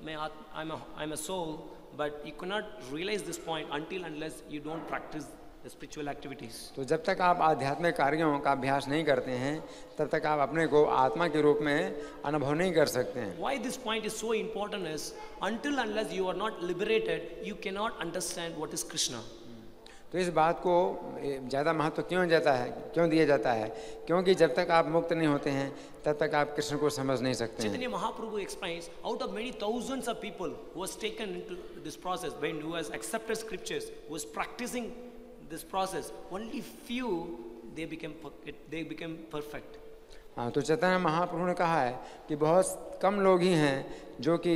I'm a soul, but you cannot realize this point unless you don't practice the spiritual activities. तो जब तक आप आध्यात्मिक कार्यों का अभ्यास नहीं करते हैं तब तक आप अपने को आत्मा के रूप में अनुभव नहीं कर सकते हैं। Why this point is so important is unless you are not liberated, you cannot understand what is Krishna. तो इस बात को ज़्यादा महत्व क्यों दिया जाता है? क्योंकि जब तक आप मुक्त नहीं होते हैं तब तक आप कृष्ण को समझ नहीं सकते हैं। Chaitanya Mahaprabhu explains, out of many thousands of people who was taken into this process, who has accepted scriptures, who was practicing this process, only few they became perfect. हाँ, तो चैतन्य महाप्रभु ने कहा है कि बहुत कम लोग ही हैं जो कि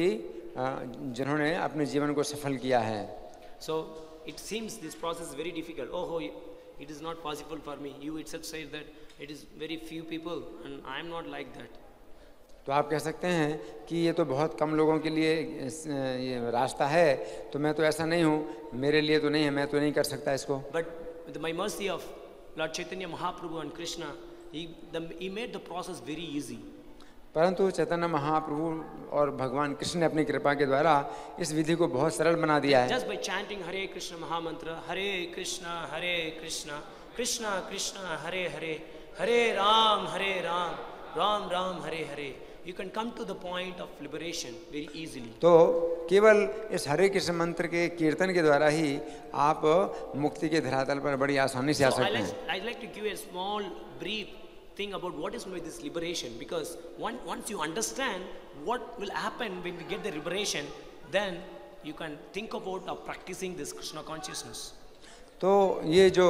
जिन्होंने अपने जीवन को सफल किया है। So it seems this process is very difficult. Oh, it is not possible for me. You itself said that it is very few people and I am not like that. तो आप कह सकते हैं कि ये तो बहुत कम लोगों के लिए ये रास्ता है, तो मैं तो ऐसा नहीं हूँ, मेरे लिए तो नहीं है, मैं तो नहीं कर सकता इसको। But with the mercy of Lord Chaitanya Mahaprabhu and Krishna, he made the process very easy. परंतु चैतन्य महाप्रभु और भगवान कृष्ण ने अपनी कृपा के द्वारा इस विधि को बहुत सरल बना दिया है। Just by chanting Hare Krishna Mahamantra, Hare Krishna, Krishna Krishna, Hare Hare, Hare Ram, Ram Ram, Hare Hare, you can come to the point of liberation very easily. तो केवल इस हरे कृष्ण मंत्र के कीर्तन के द्वारा ही आप मुक्ति के धरातल पर बड़ी आसानी से आ सकते हैं। I'd like to give a small brief thing about what is this liberation, because once you understand what will happen when we get the liberation, then you can think about practicing this Krishna consciousness. तो ये जो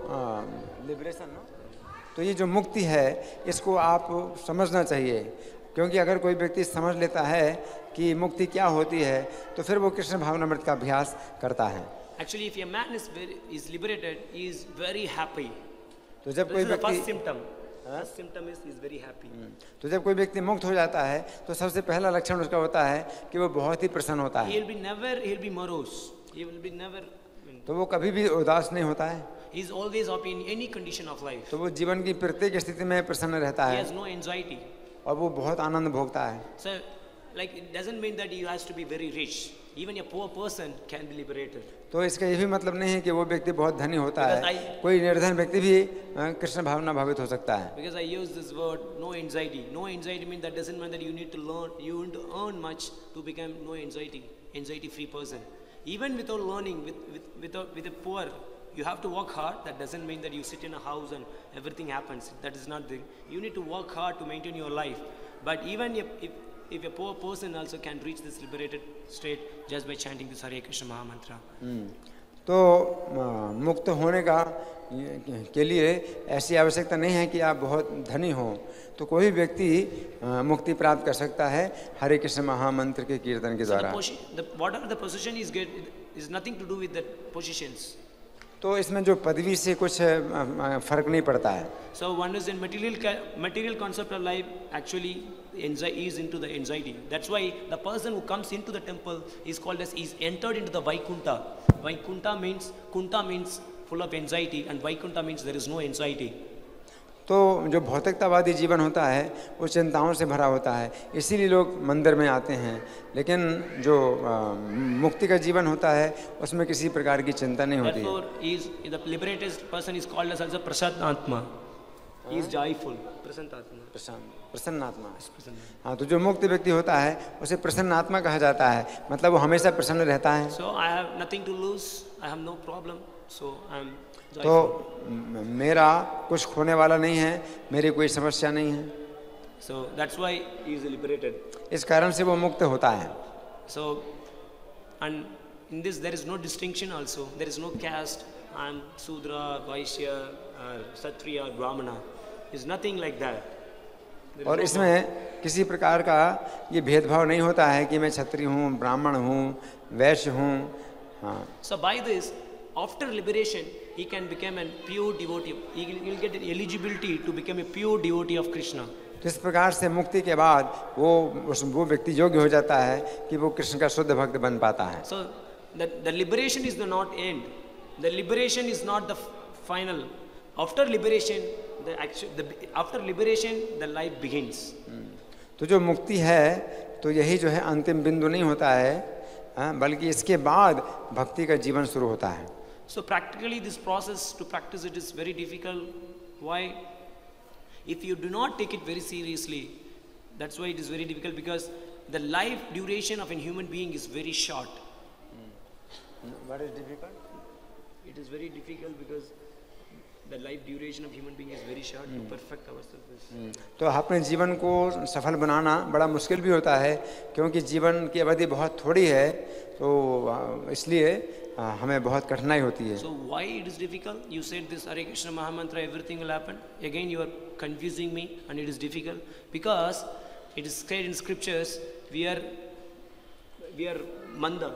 लिबरेशन, तो ये जो मुक्ति है इसको आप समझना चाहिए, क्योंकि अगर कोई व्यक्ति समझ लेता है कि मुक्ति क्या होती है तो फिर वो कृष्ण भावनामृत का अभ्यास करता है। Actually, if a man is liberated, he is very happy. तो जब कोई व्यक्ति first symptom is he is very happy. तो जब कोई व्यक्ति मुक्त हो जाता है तो सबसे पहला लक्षण उसका होता है कि वो बहुत ही प्रसन्न होता है। He'll be morose. He will be never. तो वो कभी भी उदास नहीं होता है। He is always happy in any condition of life. तो वो जीवन की प्रत्येक स्थिति में प्रसन्न रहता He है has no anxiety. और वो बहुत आनंद भोगता है। So, like, it doesn't mean that he has to be very rich. Even a poor person can be liberated. तो इसका ये भी मतलब नहीं है कि वो व्यक्ति बहुत धनी होता है, कोई निर्धन व्यक्ति भी कृष्ण भावना भावित हो सकता है। Because I use this word, no anxiety. No anxiety means that doesn't mean that you need to learn, you need to earn much to become no anxiety-free person. Even without learning, with a poor, you have to work hard. That doesn't mean that you sit in a house and everything happens. That is not the. You need to work hard to maintain your life. But even if a poor person also can reach this liberated state just by chanting this Hare Krishna Mahamantra. तो मुक्त होने के लिए ऐसी आवश्यकता नहीं है कि आप बहुत धनी हो, तो कोई व्यक्ति मुक्ति प्राप्त कर सकता है हरे कृष्ण महामंत्र के कीर्तन के द्वारा। Whatever the position is good is nothing to do with the positions. तो इसमें जो पदवी से कुछ फर्क नहीं पड़ता है। So one is in material concept of life actually is into the anxiety. That's why the person who comes into the temple is called as is entered into the Vaikunta. Vaikunta means Kunta means full of anxiety, and Vaikunta means there is no anxiety. तो जो भौतिकतावादी जीवन होता है वो चिंताओं से भरा होता है, इसीलिए लोग मंदिर में आते हैं। लेकिन जो मुक्ति का जीवन होता है उसमें किसी प्रकार की चिंता नहीं होती है। Therefore, the liberated person is called as also Prasannatma. He is joyful. प्रसन्न आत्मा। हाँ, तो जो मुक्त व्यक्ति होता है उसे प्रसन्न आत्मा कहा जाता है, मतलब वो हमेशा प्रसन्न रहता है। So I have nothing to lose. I have no problem. So I am joyful. तो मेरा कुछ खोने वाला नहीं है, मेरी कोई समस्या नहीं है। So that's why he is liberated. इस कारण से वो मुक्त होता है। So, and in this there is no distinction also. There is no caste. I am Sudra, Vaishya, or Kshatriya, or Brahmana. It's nothing like that. और इसमें किसी प्रकार का ये भेदभाव नहीं होता है कि मैं क्षत्रिय हूँ, ब्राह्मण हूँ, वैश्य हूँ। हाँ। So by this, after liberation, he can become a pure devotee. He will get eligibility to become a pure devotee of Krishna. तो इस प्रकार से मुक्ति के बाद वो व्यक्ति योग्य हो जाता है कि वो कृष्ण का शुद्ध भक्त बन पाता है। So the liberation is the not end. The liberation is not the final. After liberation, after liberation, the life begins. तो जो मुक्ति है तो यही जो है अंतिम बिंदु नहीं होता है, बल्कि इसके बाद भक्ति का जीवन शुरू होता है। So practically this process to practice it is very difficult. Why? If you do not take it very seriously, that's why it is very difficult, because the life duration of a human being is very short. What is difficult? It is very difficult because the life duration of human being is very short to perfect ourselves. तो अपने जीवन को सफल बनाना बड़ा मुश्किल भी होता है, क्योंकि जीवन की अवधि बहुत थोड़ी है, तो इसलिए हमें बहुत कठिनाई होती है। So why it is difficult? You said this Hare Krishna Mahamantra, everything will happen. Again you are confusing me, and it is difficult because it is said in scriptures we are manda.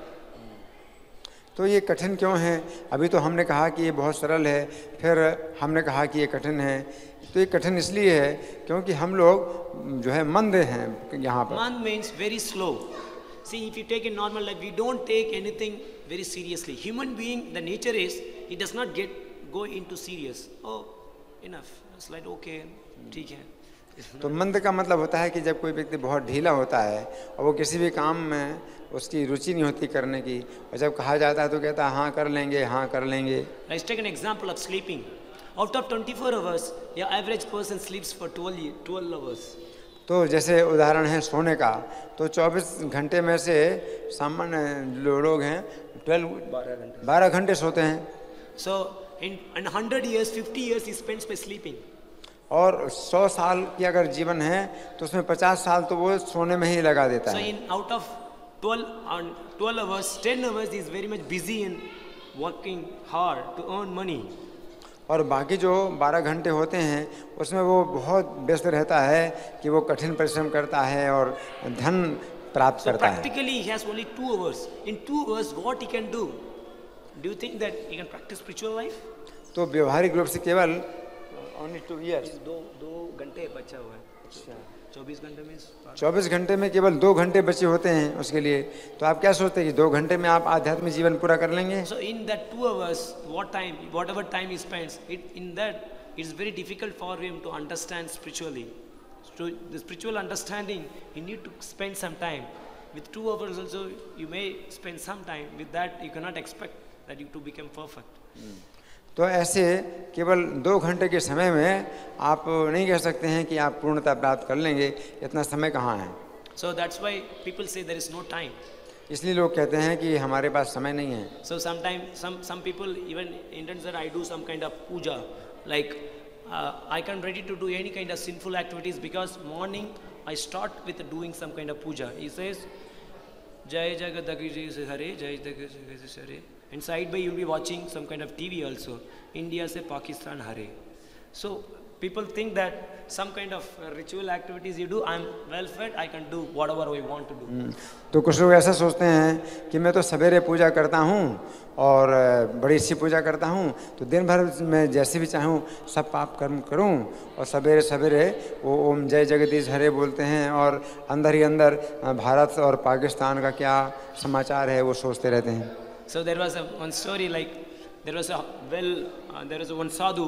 तो ये कठिन क्यों है? अभी तो हमने कहा कि ये बहुत सरल है, फिर हमने कहा कि ये कठिन है। तो ये कठिन इसलिए है क्योंकि हम लोग जो है मंद हैं यहाँ पर। Mand means very slow. See, if you take a normal life, we don't take anything very seriously. Human being, the nature is, he does not go into serious. Oh, enough. It's like okay, ठीक है। तो मंद का मतलब होता है कि जब कोई व्यक्ति बहुत ढीला होता है और वो किसी भी काम में उसकी रुचि नहीं होती करने की, और जब कहा जाता है तो कहता है हाँ कर लेंगे, हाँ कर लेंगे। Let's take an example of sleeping. Out of 24 hours, your average person sleeps for 12 hours. तो जैसे उदाहरण है सोने का, तो 24 घंटे में से सामान्य लोग हैं 12 घंटे सोते हैं। So in 100 years, 50 years he spends by sleeping. और 100 साल की अगर जीवन है तो उसमें 50 साल तो वो सोने में ही लगा देता So है। in out of 12 hours, 10 hours he is very much busy in working hard to earn money. और बाकी जो 12 घंटे होते हैं उसमें वो बहुत व्यस्त रहता है कि वो कठिन परिश्रम करता है और धन प्राप्त करता है। Practically he has only 2 hours. In 2 hours what he can do? Do you think that he can practice spiritual life? तो व्यवहारिक रूप से केवल only 2 years, 2 घंटे बचा हुआ है। 24 घंटे में 24 घंटे में केवल 2 घंटे बचे होते हैं उसके लिए। तो आप क्या सोचते हैं कि 2 घंटे में आप आध्यात्मिक जीवन पूरा कर लेंगे? So in that 2 hours, whatever time he spends, in that it is very difficult for him to understand spiritually. So the spiritual understanding, you need to spend some time. With 2 hours also, you may spend some time. With that, you cannot expect that you to become perfect. तो ऐसे केवल 2 घंटे के समय में आप नहीं कह सकते हैं कि आप पूर्णता प्राप्त कर लेंगे, इतना समय कहाँ है। So that's why people say there is no time. इसलिए लोग कहते हैं कि हमारे पास समय नहीं है। So sometimes some people even intends that I do some kind of puja, like I can ready to do any kind of sinful activities because morning I start with doing some kind of puja. He says, Jai Jagadagiri Hare, Jai Jagadagiri Hare. And side by you'll be watching some kind of TV also. India se Pakistan Hare. So people think that some kind of ritual activities you do, I'm well fed, I can do whatever I want to do. तो कुछ लोग ऐसा सोचते हैं कि मैं तो सवेरे पूजा करता हूँ और बड़ी सी पूजा करता हूँ, तो दिन भर मैं जैसे भी चाहूँ सब पाप कर्म करूँ, और सवेरे सवेरे वो ओम जय जगदीश हरे बोलते हैं और अंदर ही अंदर भारत और पाकिस्तान का क्या समाचार है वो सोचते रहते हैं। So there was one story like there was one sadhu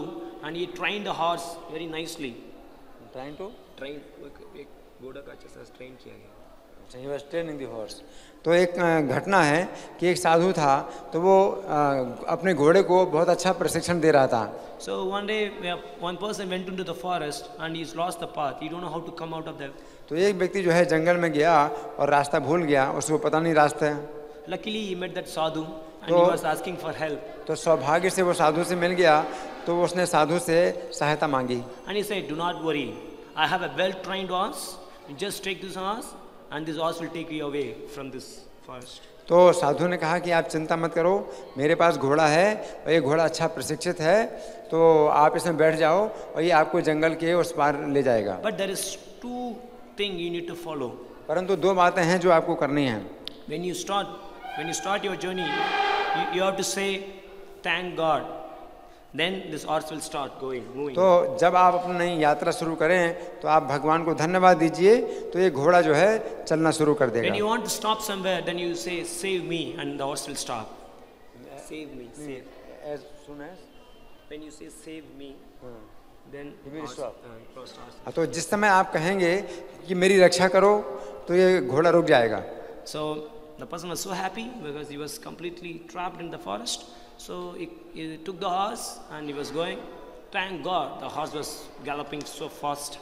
and he trained the horse very nicely. Trying to Train एक घोड़ा का अच्छा सा train किया गया. he was training the horse. तो एक घटना है कि एक साधु था, तो वो अपने घोड़े को बहुत अच्छा प्रशिक्षण दे रहा था. So one day, one person went into the forest and he's lost the path. He don't know how to come out of that. तो एक व्यक्ति जो है जंगल में गया और रास्ता भूल गया, उसको पता नहीं रास्ता है. Luckily, he met that sadhu and he was asking for help. तो सौभाग्य से वो साधु से मिल गया, तो उसने साधु से सहायता मांगी. And he said, "Do not worry. I have a well-trained horse. You just take this horse, and this horse will take you away from this forest." तो साधु ने कहा कि आप चिंता मत करो, मेरे पास घोड़ा है और ये घोड़ा अच्छा प्रशिक्षित है, तो आप इसमें बैठ जाओ और ये आपको जंगल के उस पार ले जाएगा. But there is two things you need to follow. परंतु दो बातें हैं जो आपको करनी हैं. When you start your journey, you have to say, "Thank God." Then this horse will start moving. तो जब आप अपनी यात्रा शुरू करें तो आप भगवान को धन्यवाद दीजिए, तो ये घोड़ा जो है चलना शुरू कर देगा. When you want to stop somewhere, then you say, "Save me," and the horse will stop. Save me, save. As soon as When you say "save me," then He will horse- stop. horse starts. तो जिस समय आप कहेंगे कि मेरी रक्षा करो, तो ये घोड़ा रुक जाएगा. So the person was so happy because he was completely trapped in the forest. So he took the horse and he was going. Thank God, the horse was galloping so fast.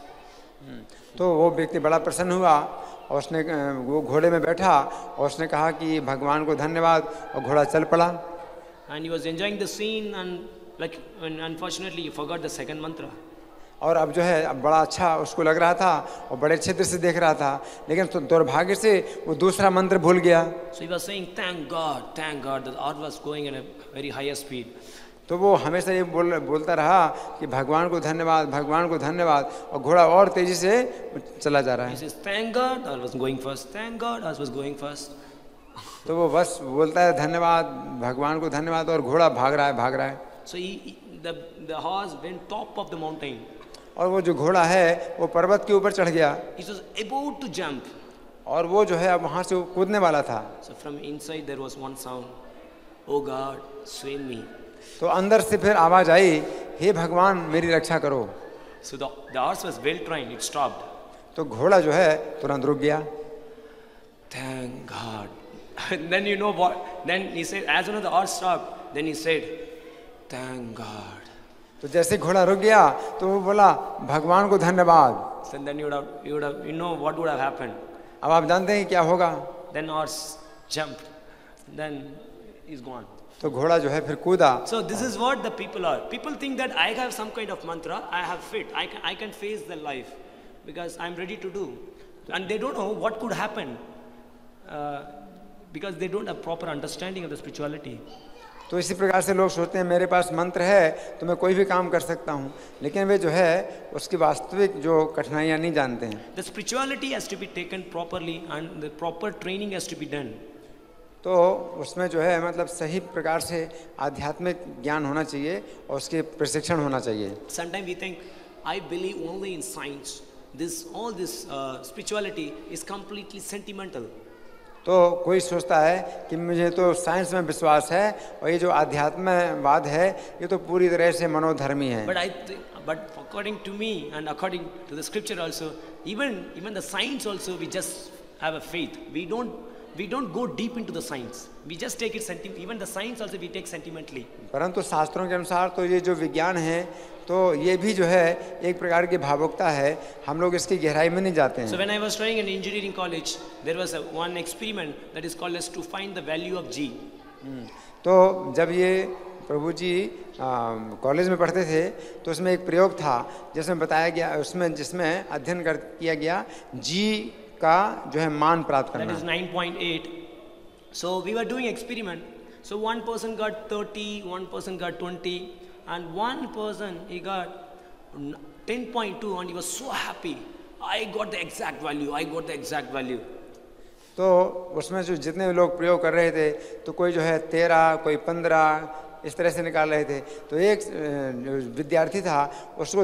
तो वो व्यक्ति बड़ा प्रसन्न हुआ और उसने वो घोड़े में बैठा और उसने कहा कि भगवान को धन्यवाद, और घोड़ा चल पड़ा. And he was enjoying the scene, and unfortunately he forgot the second mantra. और अब जो है अब बड़ा अच्छा उसको लग रहा था और बड़े अच्छे से देख रहा था, लेकिन तो दुर्भाग्य से वो दूसरा मंत्र भूल गया. So he was saying, "Thank God, thank God." The horse was going at a very higher speed. तो वो हमेशा ये बोलता रहा कि भगवान को धन्यवाद, भगवान को धन्यवाद, और घोड़ा और तेजी से चला जा रहा He है. says, "Thank God, I was going first. Thank God, I was going first." तो वो बस बोलता है धन्यवाद, भगवान को धन्यवाद, और घोड़ा भाग रहा है. So the horse went top of the mountain. और वो जो घोड़ा है वो पर्वत के ऊपर चढ़ गया, He was about to jump. और वो जो है अब वहाँ से कूदने वाला था. So from inside there was one sound, "Oh God, save me." तो अंदर से फिर आवाज आई, हे भगवान मेरी रक्षा करो. So the horse was well trained. It stopped. तो घोड़ा जो है तुरंत रुक गया. Thank God. And then you know what? Then he said, as soon as the horse stopped, then he said, "Thank God." तो जैसे घोड़ा रुक गया तो वो बोला भगवान को धन्यवाद. So then you know what would have happened. अब आप जानते हैं क्या होगा. Then horse jumped. Then he's gone. तो घोड़ा जो है फिर कूदा. So this is what the people are. People think that I have some kind of mantra, I have fit, I can face the life because I'm ready to do. And they don't know what could happen because they don't have proper understanding of the spirituality. तो इसी प्रकार से लोग सोचते हैं मेरे पास मंत्र है तो मैं कोई भी काम कर सकता हूँ, लेकिन वे जो है उसकी वास्तविक जो कठिनाइयाँ नहीं जानते हैं. The spirituality has to be taken properly and the proper training has to be done. तो उसमें जो है मतलब सही प्रकार से आध्यात्मिक ज्ञान होना चाहिए और उसके प्रशिक्षण होना चाहिए. Sometimes we think, I believe only in science. All this spirituality is completely sentimental. तो कोई सोचता है कि मुझे तो साइंस में विश्वास है और ये जो आध्यात्मवाद है ये तो पूरी तरह से मनोधर्मी है. But according to me and according to the scripture also, even the science also, we just have a faith. We don't go deep into the science. We just take it even the science also we take sentimentally. परंतु शास्त्रों के अनुसार तो ये जो विज्ञान है तो ये भी जो है एक प्रकार की भावुकता है, हम लोग इसकी गहराई में नहीं जाते हैं. So when I was studying in engineering college, there was one experiment that is called as to find the value of G. तो जब ये प्रभु जी कॉलेज में पढ़ते थे तो उसमें एक प्रयोग था जिसमें बताया गया, जिसमें अध्ययन किया गया जी का जो है मान प्राप्त करना. That is 9.8. So we were doing experiment. So one person got 30, one person got 20, and one person he got 10.2, and he was so happy. I got the exact value. तो उसमें जो जितने लोग प्रयोग कर रहे थे तो कोई जो है 13, कोई 15 इस तरह से निकाल रहे थे. तो एक विद्यार्थी था उसको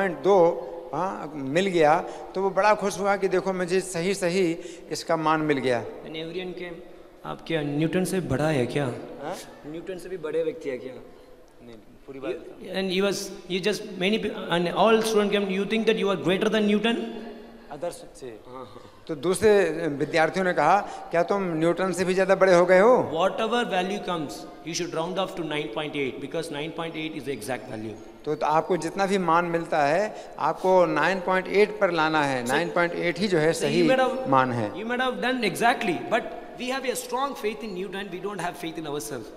10.2 मिल गया तो वो बड़ा खुश हुआ कि देखो मुझे सही इसका मान मिल गया. एवरियन के आप क्या न्यूटन से बड़ा है क्या? न्यूटन से भी बड़े व्यक्ति है क्या? पूरी बात बताओ। And you just many and all students came. You think that you are greater than Newton? आदर्श से तो दूसरे विद्यार्थियों ने कहा क्या तुम न्यूटन से भी ज्यादा बड़े हो गए हो? Whatever value comes, you should round off to 9.8 because 9.8 is the exact value. तो आपको जितना भी मान मिलता है आपको 9.8 पर लाना है। 9.8 ही जो है सही मान है। You might have done exactly, but we have a strong faith in Newton. We don't have faith in ourselves.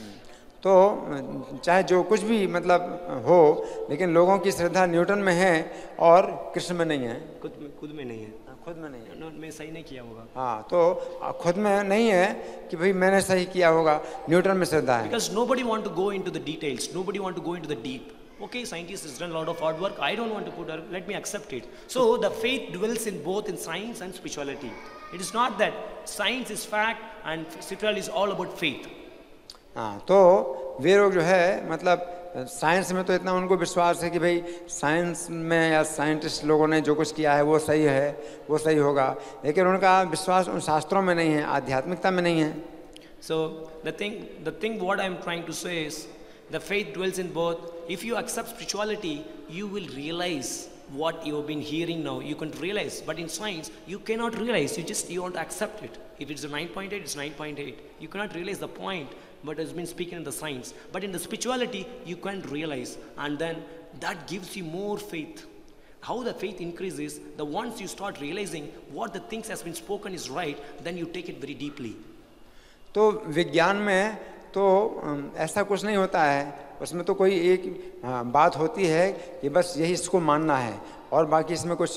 तो चाहे जो कुछ भी मतलब हो, लेकिन लोगों की श्रद्धा न्यूटन में है और कृष्ण में नहीं है। खुद में नहीं है। खुद में नहीं है। मैं सही नहीं किया होगा। हाँ, तो खुद में नहीं है कि भाई मैंने सही किया होगा, न्यूटन में श्रद्धा है। Because nobody want to go into the details. Nobody want to go into the deep. Okay, scientist has done a lot of hard work. I don't want to put her. Let me accept it. So the faith dwells in both in science and spirituality. It is not that science is fact and spirituality is all about faith. हाँ, तो वे लोग जो है मतलब साइंस में तो इतना उनको विश्वास है कि भाई साइंस में या साइंटिस्ट लोगों ने जो कुछ किया है वो सही है, वो सही होगा, लेकिन उनका विश्वास उन शास्त्रों में नहीं है, आध्यात्मिकता में नहीं है। So the thing what I am trying to say is the faith dwells in both. If you accept spirituality, you will realize what you have been hearing now. You can realize, but in science you cannot realize. You want to accept it. If it's a 9.8, it's 9.8. You cannot realize the point, but it's been speaking in the science. But in the spirituality, you can realize, and then that gives you more faith. How the faith increases, the once you start realizing what the things has been spoken is right, then you take it very deeply. तो विज्ञान में तो ऐसा कुछ नहीं होता है, उसमें तो कोई एक बात होती है कि बस यही इसको मानना है और बाकी इसमें कुछ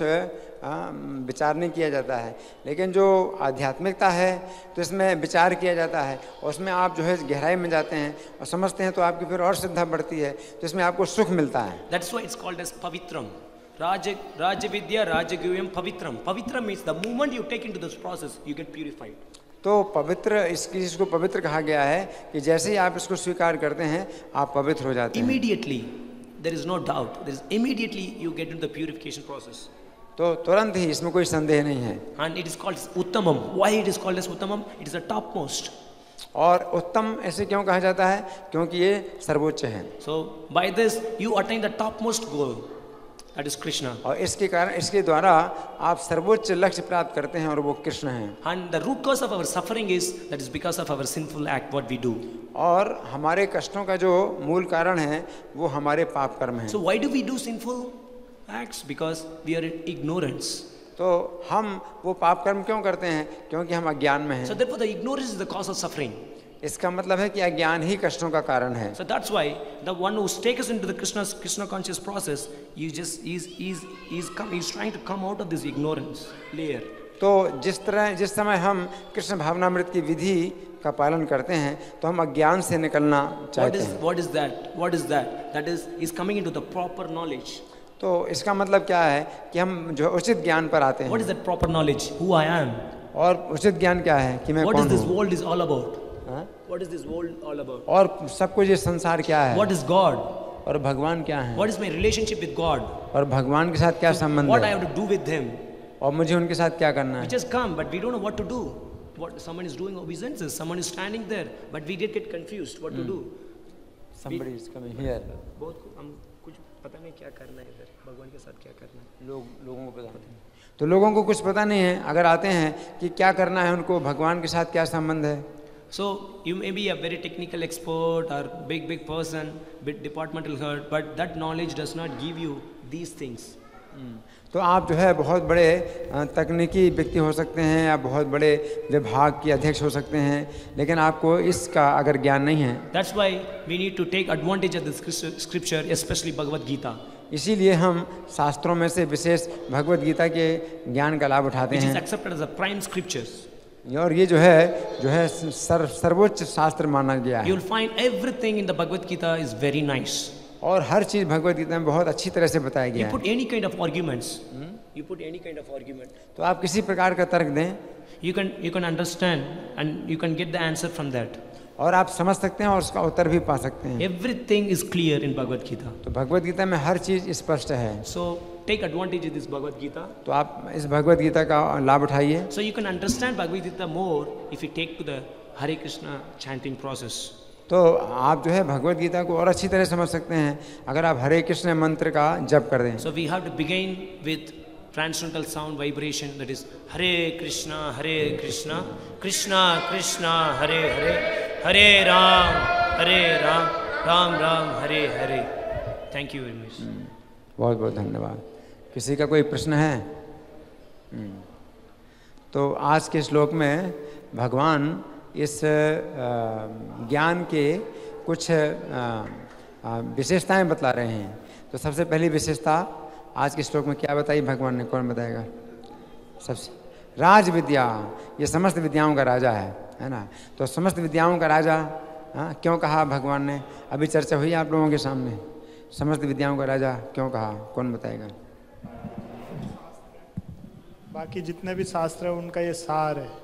विचार नहीं किया जाता है। लेकिन जो आध्यात्मिकता है तो इसमें विचार किया जाता है और उसमें आप जो है गहराई में जाते हैं और समझते हैं, तो आपकी फिर और श्रद्धा बढ़ती है, तो इसमें आपको सुख मिलता है। That's why it's called as pavitram. Raja Vidya, Raja Guhyam, pavitram. Pavitram means the moment you take into this process, you get purified. तो पवित्र, इसको पवित्र कहा गया है कि जैसे ही आप इसको स्वीकार करते हैं आप पवित्र हो जाते हैं। Immediately, there is no doubt. Immediately you get into the purification process. तो तुरंत ही, इसमें कोई संदेह नहीं है। And it is called Uttamam. Why it is called as Uttamam? It is the topmost. और उत्तम ऐसे क्यों कहा जाता है? क्योंकि ये सर्वोच्च है। So by this you attain the topmost goal. That is Krishna. और इसके कारण, इसके द्वारा आप सर्वोच्च लक्ष्य प्राप्त करते हैं और वो कृष्ण हैं। And the root cause of our suffering is that is because of our sinful act what we do. और हमारे कष्टों का जो मूल कारण है वो हमारे पाप कर्म हैं। So why do we do sinful acts? Because we are in ignorance. तो हम वो पाप कर्म क्यों करते हैं? क्योंकि हम अज्ञान में हैं। So therefore the ignorance is the cause of suffering. इसका मतलब है कि अज्ञान ही कष्टों का कारण है। So that's why the one who takes us into the Krishna conscious process, he's trying to come out of this ignorance layer. तो जिस समय हम कृष्ण भावनामृत की विधि का पालन करते हैं तो हम अज्ञान से निकलना चाहते हैं। What is that? What is that? That is, he's coming into the proper knowledge. तो इसका मतलब क्या है कि हम जो उचित ज्ञान पर आते हैं। What is that proper knowledge? Who I am. और उचित ज्ञान क्या है कि मैं कौन हूँ? What is this world is all about? What is this world all about? और सब कुछ ये संसार क्या है? What is God? और भगवान क्या है? What is my relationship with God? और भगवान के साथ क्या संबंध है? What I have to do with Him? और मुझे उनके साथ क्या करना है? We just come, but we don't know what to do. What someone is doing obeisances, someone is standing there, but we did get confused what to do. Somebody is coming here. बहुत हम कुछ पता नहीं क्या करना है इधर, भगवान के साथ क्या करना है। लोगों को पता नहीं, तो लोगों को कुछ पता नहीं है। अगर आते हैं कि क्या करना है उनको, भगवान के साथ क्या संबंध है। So you may be a very technical expert or big person, big departmental head, but that knowledge does not give you these things. तो आप जो है बहुत बड़े तकनीकी व्यक्ति हो सकते हैं या बहुत बड़े विभाग के अध्यक्ष हो सकते हैं, लेकिन आपको इसका अगर ज्ञान नहीं है। That's why we need to take advantage of this scripture, especially Bhagavad Gita. इसीलिए हम शास्त्रों में से विशेष भगवद गीता के ज्ञान का लाभ उठाते हैं। Which is accepted as a prime scriptures. और ये जो है सर्वोच्च शास्त्र माना गया है। You will find everything in the Bhagavad Gita is very nice. और हर चीज भगवद गीता में बहुत अच्छी तरह से बताया गया है। You put any kind of arguments. You put any kind of argument. तो आप किसी प्रकार का तर्क दें, you can understand and you can get the answer from that. और आप समझ सकते हैं और उसका उत्तर भी पा सकते हैं। Everything is clear in Bhagavad Gita. तो भगवद गीता में हर चीज स्पष्ट है। So take advantage of this Bhagavad Gita. तो आप इस भगवद गीता का लाभ उठाइए। So you can understand Bhagavad Gita more if you take to the Hare Krishna chanting process. तो आप जो है भगवत गीता को और अच्छी तरह समझ सकते हैं अगर आप हरे कृष्ण मंत्र का जप कर दें। So we have to begin with transcendental sound vibration, that is Hare Krishna, Krishna Krishna, Hare Hare, Hare Ram, Ram Ram, Hare Hare. Thank you very much. बहुत बहुत धन्यवाद। किसी का कोई प्रश्न है? तो आज के श्लोक में भगवान इस ज्ञान के कुछ विशेषताएं बतला रहे हैं। तो सबसे पहली विशेषता आज के श्लोक में क्या बताई भगवान ने? कौन बताएगा? सबसे राज विद्या, ये समस्त विद्याओं का राजा है ना। तो समस्त विद्याओं का राजा क्यों कहा भगवान ने? अभी चर्चा हुई आप लोगों के सामने, समस्त विद्याओं का राजा क्यों कहा? कौन बताएगा? बाकी जितने भी शास्त्र है उनका ये सार है,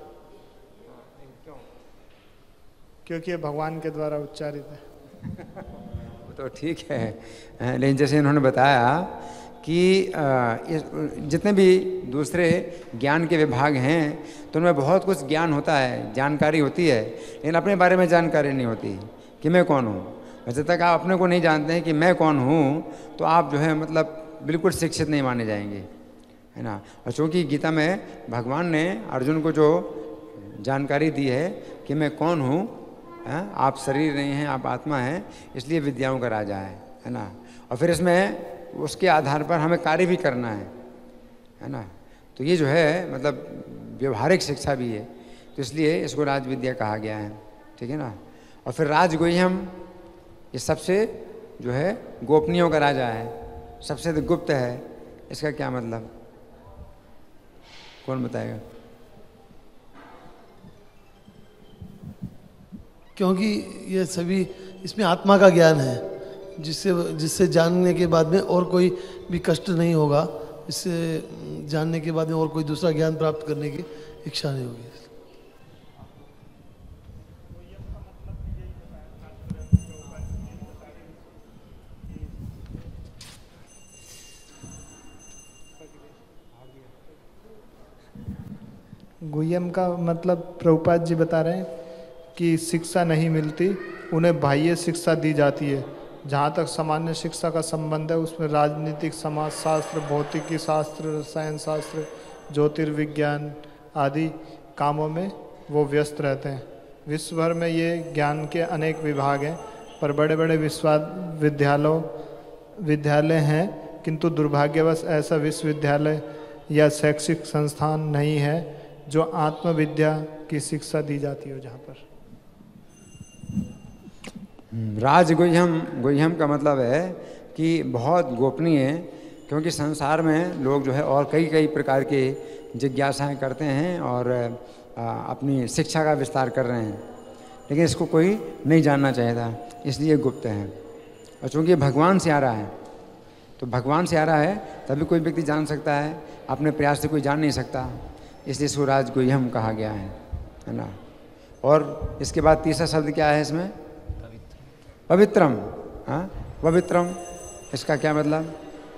क्योंकि ये भगवान के द्वारा उच्चारित है। वो तो ठीक है, लेकिन जैसे इन्होंने बताया कि जितने भी दूसरे ज्ञान के विभाग हैं तो उनमें बहुत कुछ ज्ञान होता है, जानकारी होती है, लेकिन अपने बारे में जानकारी नहीं होती कि मैं कौन हूँ। जब तक आप अपने को नहीं जानते हैं कि मैं कौन हूँ तो आप जो है मतलब बिल्कुल शिक्षित नहीं माने जाएंगे, है ना। और चूँकि गीता में भगवान ने अर्जुन को जो जानकारी दी है कि मैं कौन हूँ, आप शरीर नहीं हैं, आप आत्मा हैं, इसलिए विद्याओं का राजा है ना। और फिर इसमें उसके आधार पर हमें कार्य भी करना है ना। तो ये जो है मतलब व्यवहारिक शिक्षा भी है, तो इसलिए इसको राज विद्या कहा गया है, ठीक है ना। और फिर राजगुह्यम, ये सबसे जो है गोपनीयों का राजा है, सबसे गुप्त है। इसका क्या मतलब? कौन बताएगा? क्योंकि ये सभी इसमें आत्मा का ज्ञान है, जिससे जानने के बाद में और कोई भी कष्ट नहीं होगा, इससे जानने के बाद में और कोई दूसरा ज्ञान प्राप्त करने की इच्छा नहीं होगी। गुह्यम का मतलब प्रभुपाद जी बता रहे हैं कि शिक्षा नहीं मिलती, उन्हें बाह्य शिक्षा दी जाती है। जहाँ तक सामान्य शिक्षा का संबंध है उसमें राजनीतिक, समाजशास्त्र, भौतिकी शास्त्र, रसायन शास्त्र, ज्योतिर्विज्ञान आदि कामों में वो व्यस्त रहते हैं। विश्व भर में ये ज्ञान के अनेक विभाग हैं, पर बड़े बड़े विद्यालय हैं, किंतु दुर्भाग्यवश ऐसा विश्वविद्यालय या शैक्षिक संस्थान नहीं है जो आत्मविद्या की शिक्षा दी जाती हो। जहाँ पर राजगुह्यम का मतलब है कि बहुत गोपनीय है, क्योंकि संसार में लोग जो है और कई प्रकार के जिज्ञासाएं करते हैं और अपनी शिक्षा का विस्तार कर रहे हैं, लेकिन इसको कोई नहीं जानना चाहता, इसलिए गुप्त है। और चूँकि भगवान से आ रहा है, तो भगवान से आ रहा है तभी कोई व्यक्ति जान सकता है, अपने प्रयास से कोई जान नहीं सकता, इसलिए इसको राजगुह्यम कहा गया है ना। और इसके बाद तीसरा शब्द क्या है इसमें? पवित्रम। हाँ, पवित्रम, इसका क्या मतलब?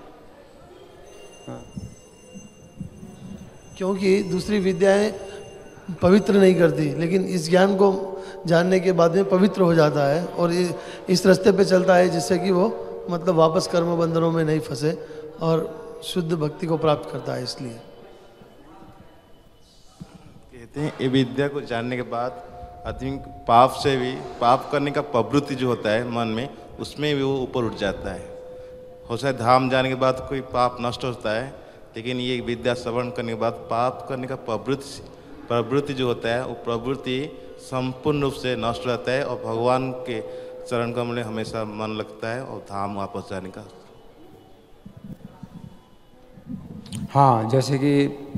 क्योंकि दूसरी विद्याएं पवित्र नहीं करती, लेकिन इस ज्ञान को जानने के बाद में पवित्र हो जाता है और इस रास्ते पे चलता है, जिससे कि वो मतलब वापस कर्म बंधनों में नहीं फंसे और शुद्ध भक्ति को प्राप्त करता है। इसलिए कहते हैं ये विद्या को जानने के बाद आदमी पाप से भी, पाप करने का प्रवृत्ति जो होता है मन में, उसमें भी वो ऊपर उठ जाता है। हो सकता है धाम जाने के बाद कोई पाप नष्ट होता है, लेकिन ये विद्या श्रवण करने के बाद पाप करने का प्रवृत्ति जो होता है वो प्रवृत्ति संपूर्ण रूप से नष्ट रहता है और भगवान के चरण कमल में हमेशा मन लगता है और धाम वापस जाने का। हाँ, जैसे कि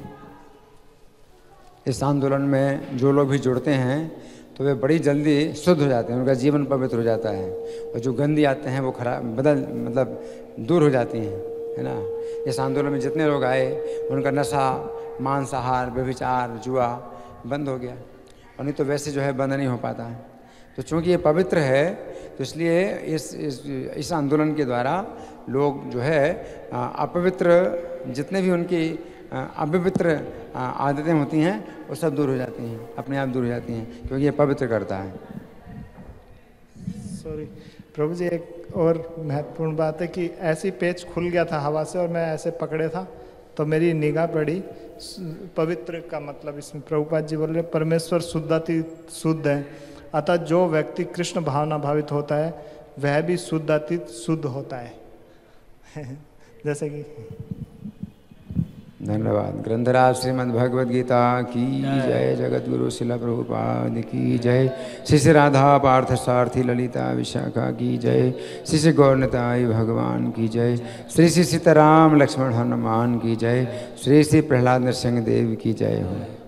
इस आंदोलन में जो लोग भी जुड़ते हैं तो वे बड़ी जल्दी शुद्ध हो जाते हैं, उनका जीवन पवित्र हो जाता है, और जो गंदी आते हैं वो मतलब दूर हो जाती हैं, है ना। इस आंदोलन में जितने लोग आए उनका नशा, मांसाहार, व्यभिचार, जुआ बंद हो गया, और नहीं तो वैसे जो है बंद नहीं हो पाता है। तो चूँकि ये पवित्र है तो इसलिए इस आंदोलन के द्वारा लोग जो है अपवित्र, जितने भी उनकी अपवित्र आदतें होती हैं वो सब दूर हो जाती हैं, अपने आप दूर हो जाती हैं, क्योंकि ये पवित्र करता है। सॉरी प्रभु जी, एक और महत्वपूर्ण बात है कि ऐसी पेच खुल गया था हवा से और मैं ऐसे पकड़े था तो मेरी निगाह पड़ी पवित्र का मतलब इसमें प्रभुपाद जी बोल रहे परमेश्वर शुद्धातीत शुद्ध है, अतः जो व्यक्ति कृष्ण भावना भावित होता है वह भी शुद्धातीत शुद्ध होता है। जैसे कि धन्यवाद। ग्रंथराज श्रीमद् भगवद गीता की जय, जगत गुरु शिला प्रभुपाद की जय, श्री श्री राधा पार्थ सारथी ललिता विशाखा की जय, श्री श्री गौरताई भगवान की जय, श्री श्री सीताराम लक्ष्मण हनुमान की जय, श्री श्री प्रहलाद नरसिंह देव की जय हो।